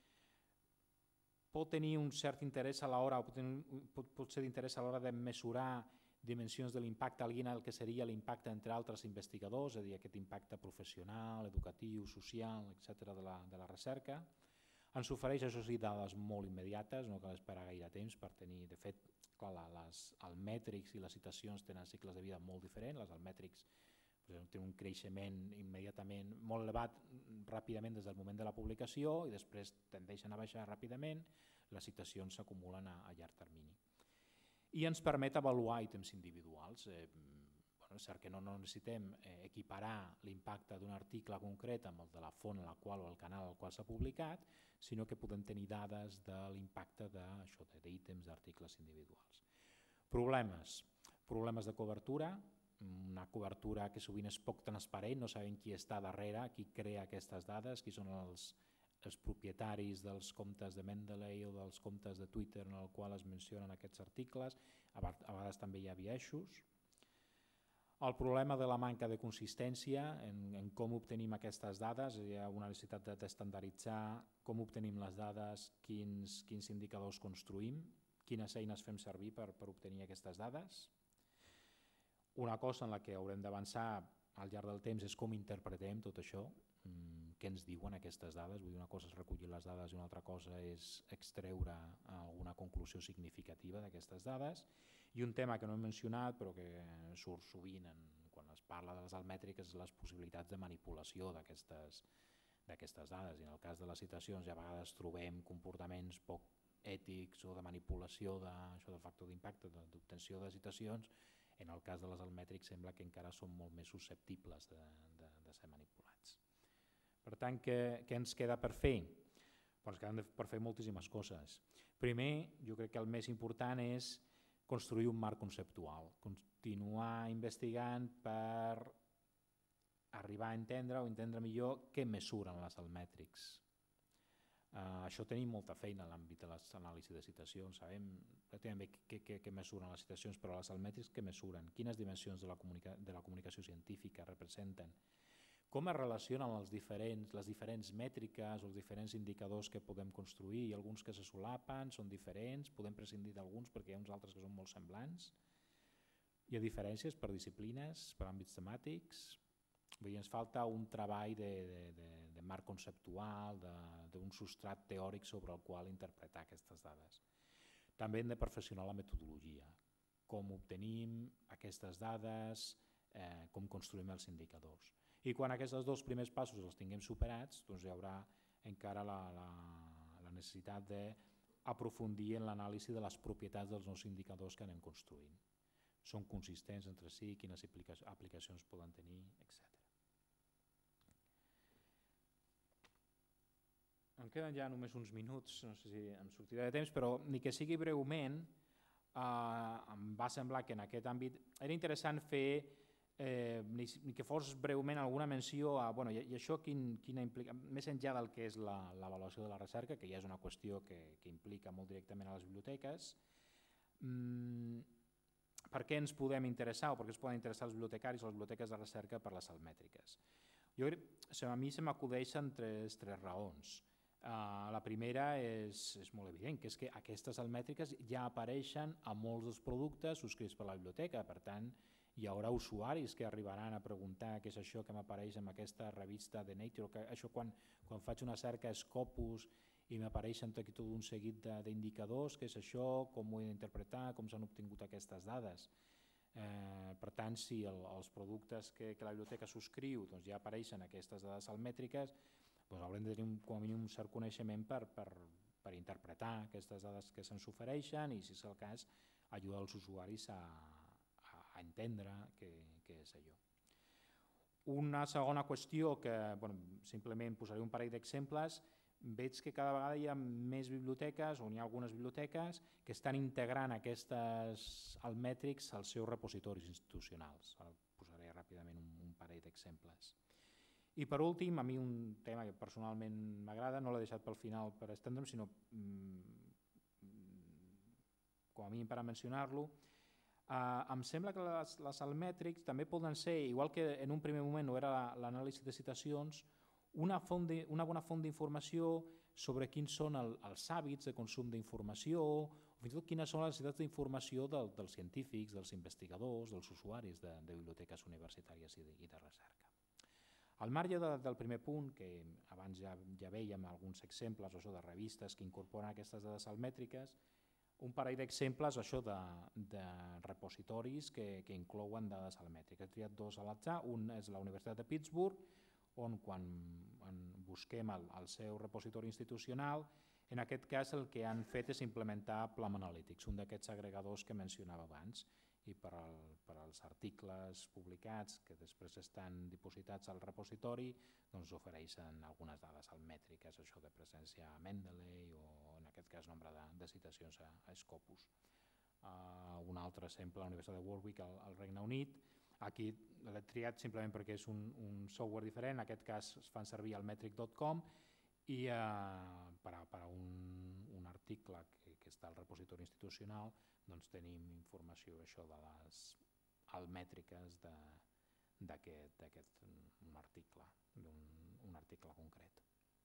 Pot tenir un cert interès a l'hora, pot, pot, pot ser d'interès a l'hora de mesurar dimensions de l'impacte, alguna el que seria l'impacte entre altres investigadors, és a dir, aquest impacte professional, educatiu, social, etcètera de la, de la recerca. Ens ofereix, això sí, dades molt immediates, no cal esperar gaire temps per tenir, de fet, clar, les almètrics i les citacions tenen cicles de vida molt diferents, les almètrics té un creixement immediatament molt elevat ràpidament des del moment de la publicació i després tendeixen a baixar ràpidament, les citacions s'acumulen a, a llarg termini. I ens permet avaluar ítems individuals. Eh, bueno, és cert que no, no necessitem eh, equiparar l'impacte d'un article concret amb el de la font a la qual o el canal al qual s'ha publicat, sinó que podem tenir dades de l'impacte d'ítems, d'articles individuals. Problemes. Problemes de cobertura, una cobertura que sovint és poc transparent, no sabem qui està darrere, qui crea aquestes dades, qui són els, els propietaris dels comptes de Mendeley o dels comptes de Twitter en el qual es mencionen aquests articles, a vegades també hi ha biaixos. El problema de la manca de consistència en, en com obtenim aquestes dades, hi ha una necessitat d'estandarditzar com obtenim les dades, quins, quins indicadors construïm, quines eines fem servir per, per obtenir aquestes dades. Una cosa en la que haurem d'avançar al llarg del temps és com interpretem tot això, què ens diuen aquestes dades. Vull dir, una cosa és recollir les dades i una altra cosa és extreure alguna conclusió significativa d'aquestes dades. I un tema que no hem mencionat però que surt sovint en, quan es parla de les almètriques és les possibilitats de manipulació d'aquestes d'aquestes dades. I en el cas de les citacions ja a vegades trobem comportaments poc ètics o de manipulació de, això del factor d'impacte, d'obtenció de citacions. En el cas de les almètrics sembla que encara són molt més susceptibles de, de, de ser manipulats. Per tant, què, què ens queda per fer? Pues ens queden per fer moltíssimes coses. Primer, jo crec que el més important és construir un marc conceptual, continuar investigant per arribar a entendre o entendre millor què mesuren les almètrics. Uh, això tenim molta feina en l'àmbit de les anàlisis de citacions, sabem pràcticament què, què, què mesuren les citacions, però les almètrics què mesuren, quines dimensions de la, comunica de la comunicació científica representen, com es relacionen els diferents, les diferents mètriques o els diferents indicadors que podem construir, hi ha alguns que se solapen, són diferents, podem prescindir d'alguns perquè hi ha uns altres que són molt semblants. Hi ha diferències per disciplines, per àmbits temàtics. Vull dir, ens falta un treball de, de, de, de marc conceptual, d'un substrat teòric sobre el qual interpretar aquestes dades. També hem de perfeccionar la metodologia, com obtenim aquestes dades, eh, com construïm els indicadors. I quan aquests dos primers passos els tinguem superats, doncs hi haurà encara la, la, la necessitat d'aprofundir en l'anàlisi de les propietats dels nous indicadors que anem construint. Són consistents entre si, quines aplicacions poden tenir, etcètera. Em queden ja només uns minuts, no sé si em sortirà de temps, però ni que sigui breument, eh, em va semblar que en aquest àmbit era interessant fer, eh, ni, ni que fos breument alguna menció a, bueno, i, i això quin, quina implica, més enllà del que és l'avaluació de la recerca, que ja és una qüestió que, que implica molt directament a les biblioteques, mm, per què ens podem interessar o per què es poden interessar els bibliotecaris o les biblioteques de recerca per les salmètriques? Jo, a mi se m'acudeixen tres, tres raons. Uh, la primera és, és molt evident, que és que aquestes salmètriques ja apareixen a molts dels productes subscrits per la biblioteca, per tant hi haurà usuaris que arribaran a preguntar què és això que m'apareix en aquesta revista de Nature, que això quan, quan faig una cerca Scopus i m'apareixen tot, tot un seguit d'indicadors, què és això, com ho he d'interpretar, com s'han obtingut aquestes dades. Eh, per tant, si el, els productes que, que la biblioteca subscriu doncs ja apareixen aquestes dades salmètriques, doncs haurem de tenir com a mínim un cert coneixement per, per, per interpretar aquestes dades que se'ns ofereixen i, si és el cas, ajudar els usuaris a, a, a entendre què, què és allò. Una segona qüestió que, bueno, simplement posaré un parell d'exemples, veig que cada vegada hi ha més biblioteques, o hi ha algunes biblioteques, que estan integrant aquestes almètrics als seus repositoris institucionals. Ara posaré ràpidament un, un parell d'exemples. I per últim, a mi un tema que personalment m'agrada, no l'he deixat pel final per estendre'm, sinó mm, com a mínim per a mencionar-lo, eh, em sembla que les, les almètrics també poden ser, igual que en un primer moment no era l'anàlisi de citacions, una, font de, una bona font d'informació sobre quins són el, els hàbits de consum d'informació, o fins i tot quines són les necessitats d'informació del, dels científics, dels investigadors, dels usuaris de, de biblioteques universitàries i de, i de recerca. Al marge de, del primer punt, que abans ja, ja vèiem alguns exemples això de revistes que incorporen aquestes dades salmètriques, un parell d'exemples això de, de repositoris que, que inclouen dades salmètriques. He triat dos a l'atzar, un és la Universitat de Pittsburgh, on quan busquem el, el seu repositori institucional, en aquest cas el que han fet és implementar Plum Analytics, un d'aquests agregadors que mencionava abans, i per, al, per als articles publicats que després estan dipositats al repositori doncs ofereixen algunes dades almètriques, això de presència a Mendeley o en aquest cas nombre de, de citacions a, a Scopus. Uh, un altre exemple, la Universitat de Warwick al, al Regne Unit. Aquí l'he triat simplement perquè és un, un software diferent, en aquest cas es fan servir el metric punt com i uh, per a, per a un, un article que, que està al repositori institucional doncs tenim informació això de les almètriques d'aquest un article, d'un un article concret.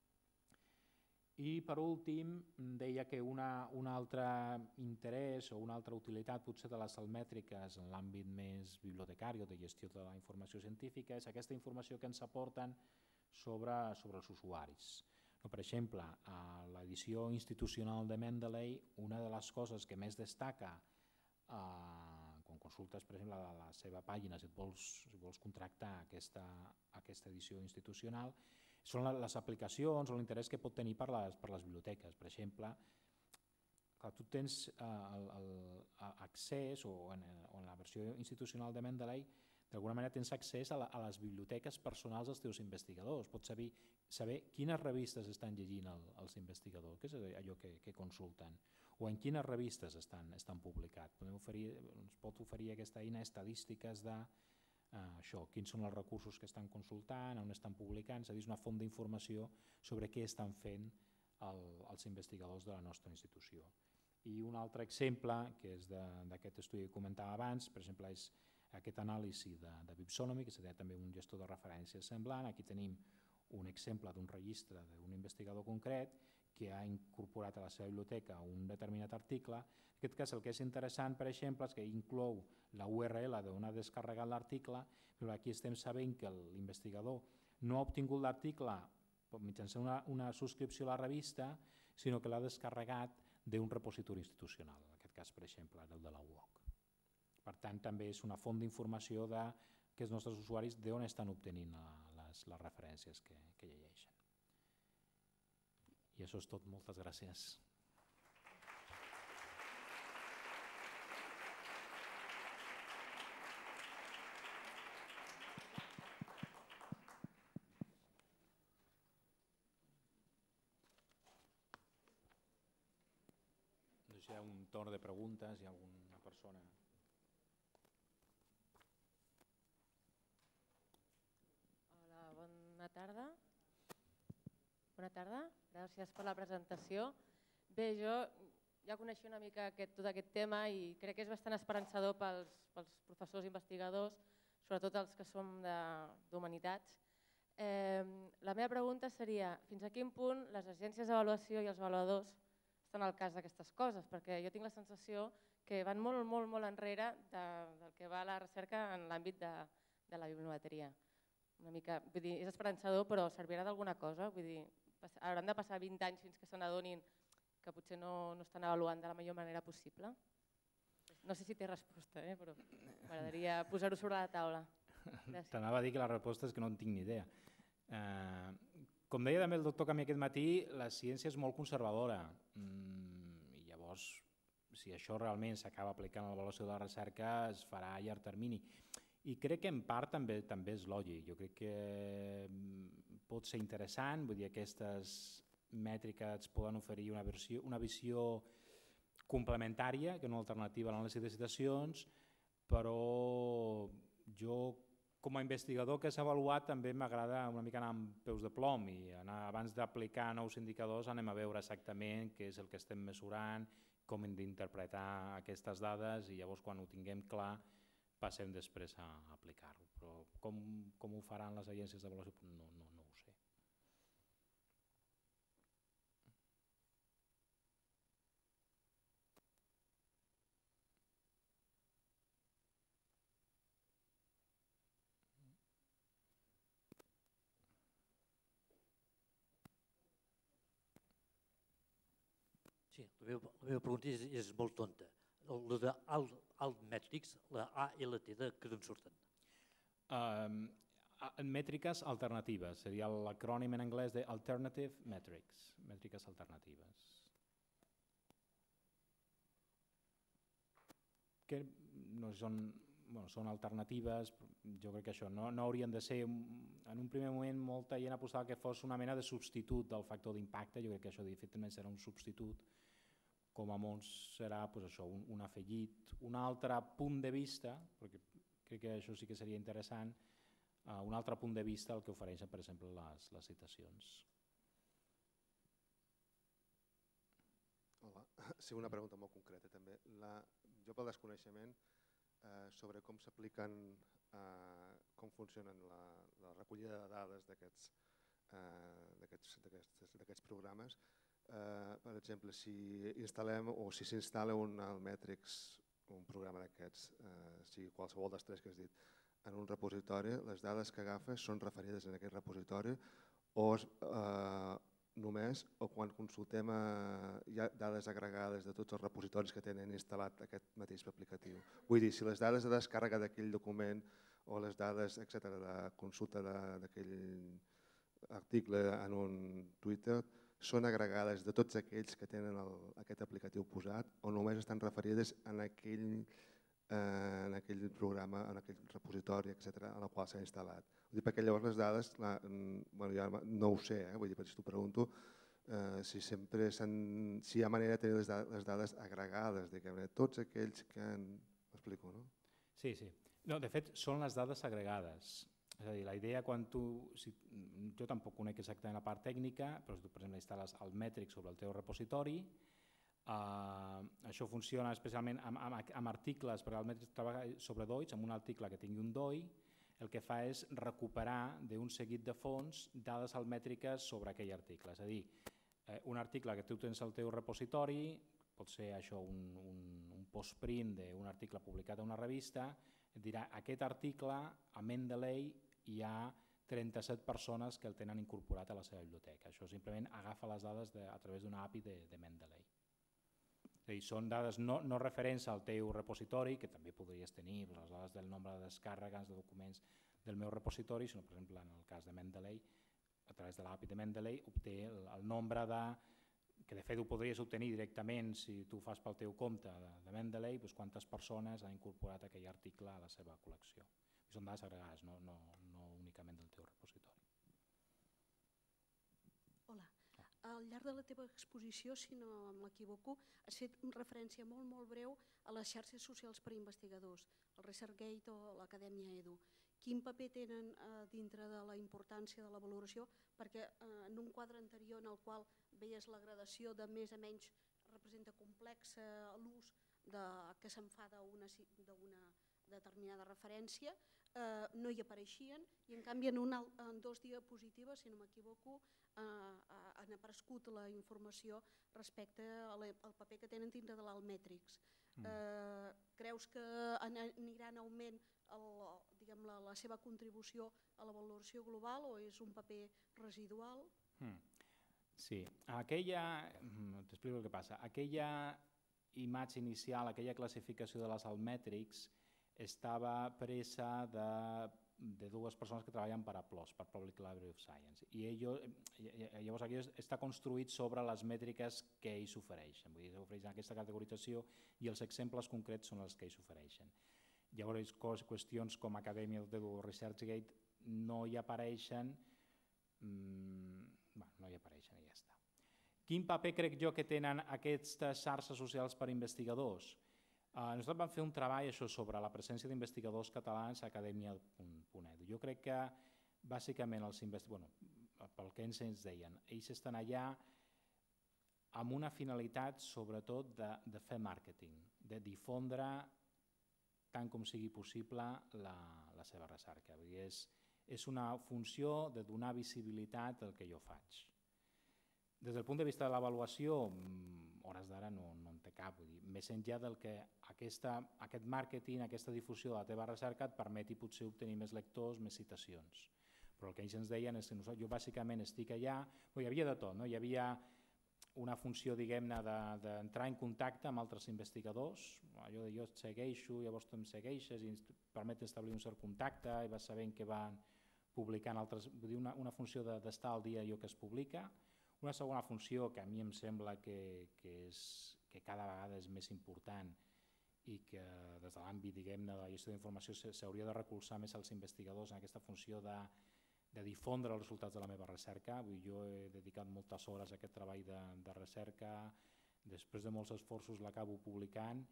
I per últim deia que una, un altre interès o una altra utilitat potser de les almètriques en l'àmbit més bibliotecari o de gestió de la informació científica és aquesta informació que ens aporten sobre, sobre els usuaris. Per exemple, a l'edició institucional de Mendeley, una de les coses que més destaca eh, quan consultes, per exemple, la, la seva pàgina, si et vols, si vols contractar aquesta, aquesta edició institucional, són les aplicacions o l'interès que pot tenir per les, per les biblioteques. Per exemple, clar, tu tens eh, el, el, accés, o en, o en la versió institucional de Mendeley, d'alguna manera tens accés a, la, a les biblioteques personals dels teus investigadors. Pots saber, saber quines revistes estan llegint el, els investigadors, què és allò que, que consulten, o en quines revistes estan, estan publicats. Podem oferir, ens pot oferir aquesta eina estadístiques de eh, això, quins són els recursos que estan consultant, on estan publicant, és a dir, és una font d'informació sobre què estan fent el, els investigadors de la nostra institució. I un altre exemple, que és d'aquest estudi que comentava abans, per exemple, és aquest anàlisi de, de Bibsonomy, que seria també un gestor de referències semblant. Aquí tenim un exemple d'un registre d'un investigador concret que ha incorporat a la seva biblioteca un determinat article. En aquest cas el que és interessant, per exemple, és que inclou la U R L d'on ha descarregat l'article, però aquí estem sabent que l'investigador no ha obtingut l'article mitjançant una, una subscripció a la revista, sinó que l'ha descarregat d'un repositori institucional, en aquest cas, per exemple, el de la U O C. Per tant, també és una font d'informació de que els nostres usuaris d'on estan obtenint les, les referències que, que llegeixen. I això és tot. Moltes gràcies. No sé si hi ha un torn de preguntes, hi ha alguna persona... Hola, bona tarda. Bona tarda, gràcies per la presentació. Bé, jo ja coneixia una mica aquest, tot aquest tema i crec que és bastant esperançador pels, pels professors investigadors, sobretot els que som d'humanitats. Eh, la meva pregunta seria, fins a quin punt les agències d'avaluació i els avaluadors estan al cas d'aquestes coses? Perquè jo tinc la sensació que van molt, molt, molt enrere de, del que va la recerca en l'àmbit de, de la bibliometria. Una mica, vull dir, és esperançador, però servirà d'alguna cosa? Vull dir, hauran de passar vint anys fins que se n'adonin que potser no, no estan avaluant de la millor manera possible? No sé si té resposta, eh, però m'agradaria posar-ho sobre la taula. T'anava a dir que la resposta és que no en tinc ni idea. Eh, com deia també el doctor Camí aquest matí, la ciència és molt conservadora. Mm, i llavors, si això realment s'acaba aplicant a l'avaluació de la recerca, es farà a llarg termini. I crec que en part també, també és lògic. Jo crec que pot ser interessant, vull dir, aquestes mètriques poden oferir una, versió, una visió complementària, que no alternativa a l'anàlisi de citacions, però jo com a investigador que s'ha avaluat també m'agrada una mica anar amb peus de plom i anar, abans d'aplicar nous indicadors anem a veure exactament què és el que estem mesurant, com hem d'interpretar aquestes dades i llavors quan ho tinguem clar passem després a aplicar-ho. Però com, com ho faran les agències d'avaluació no, no, no ho sé. Sí, la meva, la meva pregunta és, és molt tonta. La de alt, alt metrics, la A L T, de què d'on surten? Uh, mètriques alternatives, seria l'acrònim en anglès de Alternative Metrics, mètriques alternatives. Que no són, bueno, són alternatives, jo crec que això no, no haurien de ser, en un primer moment molta gent apostava que fos una mena de substitut del factor d'impacte, jo crec que això efectivament serà un substitut, com a molts serà pues això, un, un afegit, un altre punt de vista, perquè crec que això sí que seria interessant, uh, un altre punt de vista el que ofereixen, per exemple, les, les citacions. Hola, sí, una pregunta molt concreta també. La, jo pel desconeixement eh, sobre com s'apliquen, eh, com funcionen la, la recollida de dades d'aquests eh, d'aquests programes, eh, per exemple, si instal·lem o si s'instal·la un Almetrix, un programa d'aquests, eh, si qualsevol dels tres que has dit, en un repositori, les dades que agafes són referides en aquest repositori o eh, només o quan consultem eh, hi ha dades agregades de tots els repositoris que tenen instal·lat aquest mateix aplicatiu. Vull dir, si les dades de descàrrega d'aquell document o les dades etcètera de consulta d'aquell article en un Twitter són agregades de tots aquells que tenen el, aquest aplicatiu posat o només estan referides en aquell, eh, en aquell programa, en aquell repositori, etcètera, en el qual s'ha instal·lat. Vull dir, perquè llavors les dades, la, bueno, ja no ho sé, eh, vull dir, per si t'ho pregunto, eh, si, sempre si hi ha manera de tenir les dades, les dades agregades, diguem-ne, tots aquells que han... M'explico, no? Sí, sí. No, de fet, són les dades agregades. És a dir, la idea quan tu, si, jo tampoc conec exactament la part tècnica, però si tu per exemple instal·les el mètric sobre el teu repositori, eh, això funciona especialment amb, amb, amb articles, perquè el mètric treballa sobre D O I, amb un article que tingui un D O I, el que fa és recuperar d'un seguit de fonts dades almètriques sobre aquell article. És a dir, eh, un article que tu tens al teu repositori, pot ser això un, un, un postprint d'un article publicat a una revista, et dirà aquest article a Mendeley hi ha trenta-set persones que el tenen incorporat a la seva biblioteca. Això simplement agafa les dades de, a través d'una A P I de, de Mendeley. És a dir, són dades no, no referents al teu repositori, que també podries tenir les dades del nombre de descàrregues de documents del meu repositori, sinó, per exemple, en el cas de Mendeley, a través de l'A P I de Mendeley, obté el, el nombre de, que de fet ho podries obtenir directament si tu fas pel teu compte de, de Mendeley, doncs quantes persones han incorporat aquell article a la seva col·lecció. I són dades agregades, no, no, no únicament del teu repositori. Hola. Al llarg de la teva exposició, si no m'equivoco, has fet referència molt, molt breu a les xarxes socials per a investigadors, el ResearchGate o l'Acadèmia Edu. Quin paper tenen eh, dintre de la importància de la valoració? Perquè eh, en un quadre anterior en el qual veies la gradació de més a menys representa complex eh, l'ús de, que se'n fa d'una determinada referència, eh, no hi apareixien i en canvi en, una, en dos diapositives, si no m'equivoco, eh, han aparegut la informació respecte al paper que tenen dintre de l'Altmetrics. Mm. Eh, creus que anirà en augment el, diguem, la, la seva contribució a la valoració global o és un paper residual? Mm. Sí, aquella, t'explico el que passa, aquella imatge inicial, aquella classificació de les Altmetrics estava presa de, de dues persones que treballen per a PLOS, per Public Library of Science, i ello, llavors aquí està construït sobre les mètriques que ells ofereixen, vull dir, ofereixen aquesta categorització i els exemples concrets són els que ells ofereixen. Llavors, qüestions com Acadèmia Edu o ResearchGate no hi apareixen, mmm, bueno, no hi apareixen i ja està. Quin paper crec jo que tenen aquestes xarxes socials per investigadors? Uh, nosaltres vam fer un treball això sobre la presència d'investigadors catalans a acadèmia punt edu. Jo crec que bàsicament els investigadors, bueno, pel que ens ens deien, ells estan allà amb una finalitat sobretot de, de fer màrqueting, de difondre tant com sigui possible la, la seva recerca. Vull dir, és, és una funció de donar visibilitat al que jo faig. Des del punt de vista de l'avaluació, hores d'ara no, no en té cap. Vull dir, més enllà del que aquesta, aquest màrqueting, aquesta difusió de la teva recerca et permeti potser obtenir més lectors, més citacions. Però el que ells ens deien és que jo bàsicament estic allà, hi havia de tot, no? Hi havia una funció, diguem-ne, d'entrar en contacte amb altres investigadors, allò de jo et segueixo, llavors tu em segueixes i ens permet establir un cert contacte i vas sabent que van publicant altres, vull dir, una, una funció d'estar al dia allò que es publica. Una segona funció que a mi em sembla que, que, és, que cada vegada és més important i que des de l'àmbit, diguem-ne, de la gestió d'informació s'hauria de recolzar més als investigadors en aquesta funció de, de difondre els resultats de la meva recerca. Vull dir, jo he dedicat moltes hores a aquest treball de, de recerca, després de molts esforços l'acabo publicant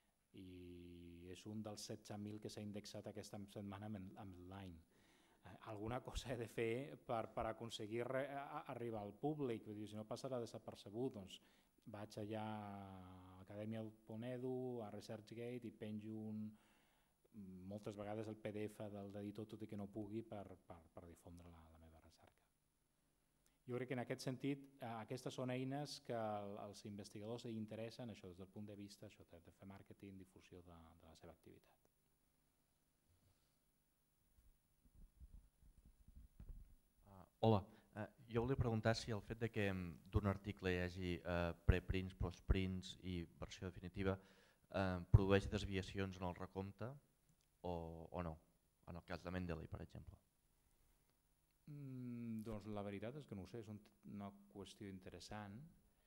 i és un dels setze mil que s'ha indexat aquesta setmana amb Line. Alguna cosa he de fer per, per aconseguir re, a, arribar al públic, vull dir, si no passarà desapercebut, doncs vaig allà a acadèmia punt edu, a ResearchGate i penjo un, moltes vegades el P D F del d'editor, tot i que no pugui, per, per, per difondre la, la meva recerca. Jo crec que en aquest sentit aquestes són eines que els investigadors hi interessen, això des del punt de vista això, de fer màrqueting, difusió de, de la seva activitat. Hola, eh, jo volia preguntar si el fet de que d'un article hi hagi eh, preprints, postprints i versió definitiva eh, produeix desviacions en el recompte o, o no, en el cas de Mendeley, per exemple. Mm, doncs la veritat és que no ho sé, és una qüestió interessant.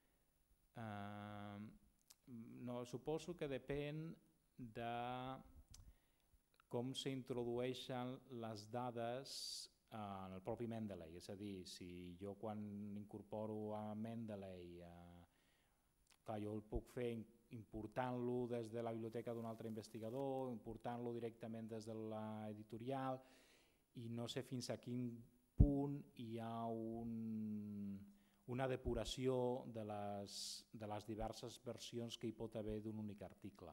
Uh, no, suposo que depèn de com s'introdueixen les dades en el propi Mendeley, és a dir, si jo quan incorporo a Mendeley, eh, clar, jo el puc fer important-lo des de la biblioteca d'un altre investigador, important-lo directament des de l'editorial i no sé fins a quin punt hi ha un, una depuració de les, de les diverses versions que hi pot haver d'un únic article.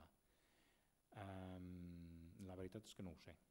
Um, la veritat és que no ho sé.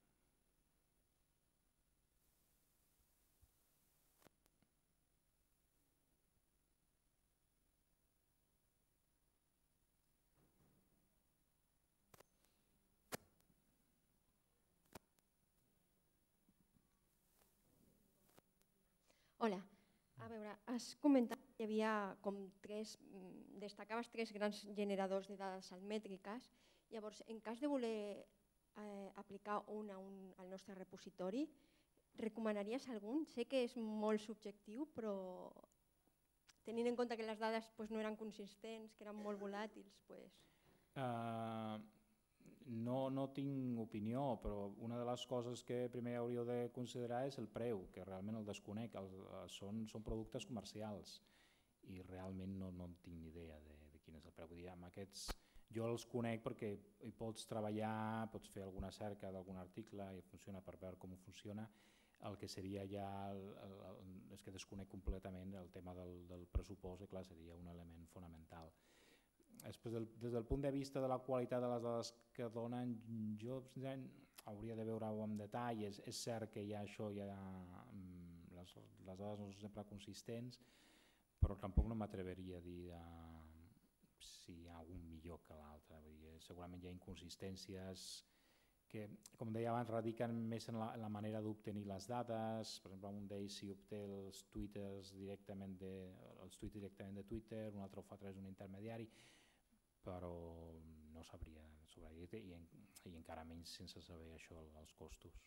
Hola. A veure, has comentat que hi havia com tres, destacaves tres grans generadors de dades almètriques. Llavors, en cas de voler eh, aplicar un a un al nostre repositori, recomanaries algun? Sé que és molt subjectiu, però tenint en compte que les dades pues, no eren consistents, que eren molt volàtils... Pues... Uh, no, no tinc opinió, però una de les coses que primer hauríeu de considerar és el preu, que realment el desconec. El, són, són productes comercials i realment no, no en tinc ni idea de, de quin és el preu. Vull dir, amb aquests, jo els conec perquè hi pots treballar, pots fer alguna cerca d'algun article i funciona per veure com funciona. El que seria ja, el, el, el, és que desconec completament el tema del, del pressupost, i clar, seria un element fonamental. Després, del, des del punt de vista de la qualitat de les dades que donen, jo hauria de veure-ho en detall. És, és cert que hi ha això, hi ha, les, les dades no són sempre consistents, però tampoc no m'atreveria a dir uh, si hi ha un millor que l'altre. Segurament hi ha inconsistències que, com deia abans, radiquen més en la, en la manera d'obtenir les dades. Per exemple, un d'ells si obté els twitters directament de, els tuits directament de Twitter, un altre ho fa a través d'un intermediari, però no sabria sobre dir i, en, i encara menys sense saber això, els costos.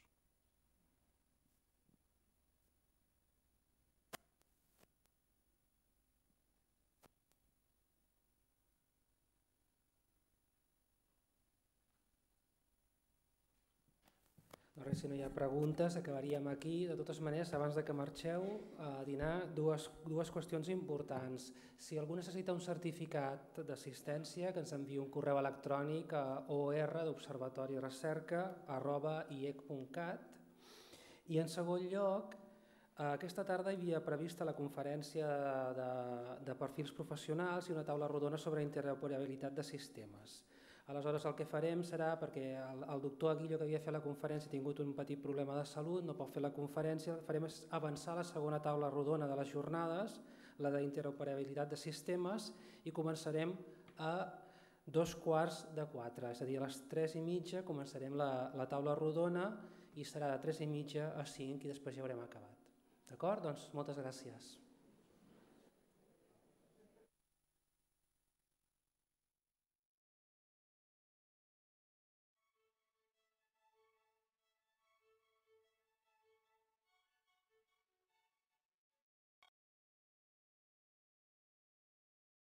Res, si no hi ha preguntes, acabaríem aquí. De totes maneres, abans de que marxeu a dinar, dues, dues qüestions importants. Si algú necessita un certificat d'assistència, que ens enviï un correu electrònic a or d'observatori recerca arroba iec punt cat. I en segon lloc, aquesta tarda hi havia prevista la conferència de, de perfils professionals i una taula rodona sobre interoperabilitat de sistemes. Aleshores el que farem serà, perquè el, el doctor Aguillo, que havia fet la conferència, ha tingut un petit problema de salut, no pot fer la conferència, el que farem és avançar la segona taula rodona de les jornades, la d'interoperabilitat de sistemes, i començarem a dos quarts de quatre, és a dir, a les tres i mitja començarem la, la taula rodona i serà de tres i mitja a cinc i després ja haurem acabat. D'acord? Doncs moltes gràcies.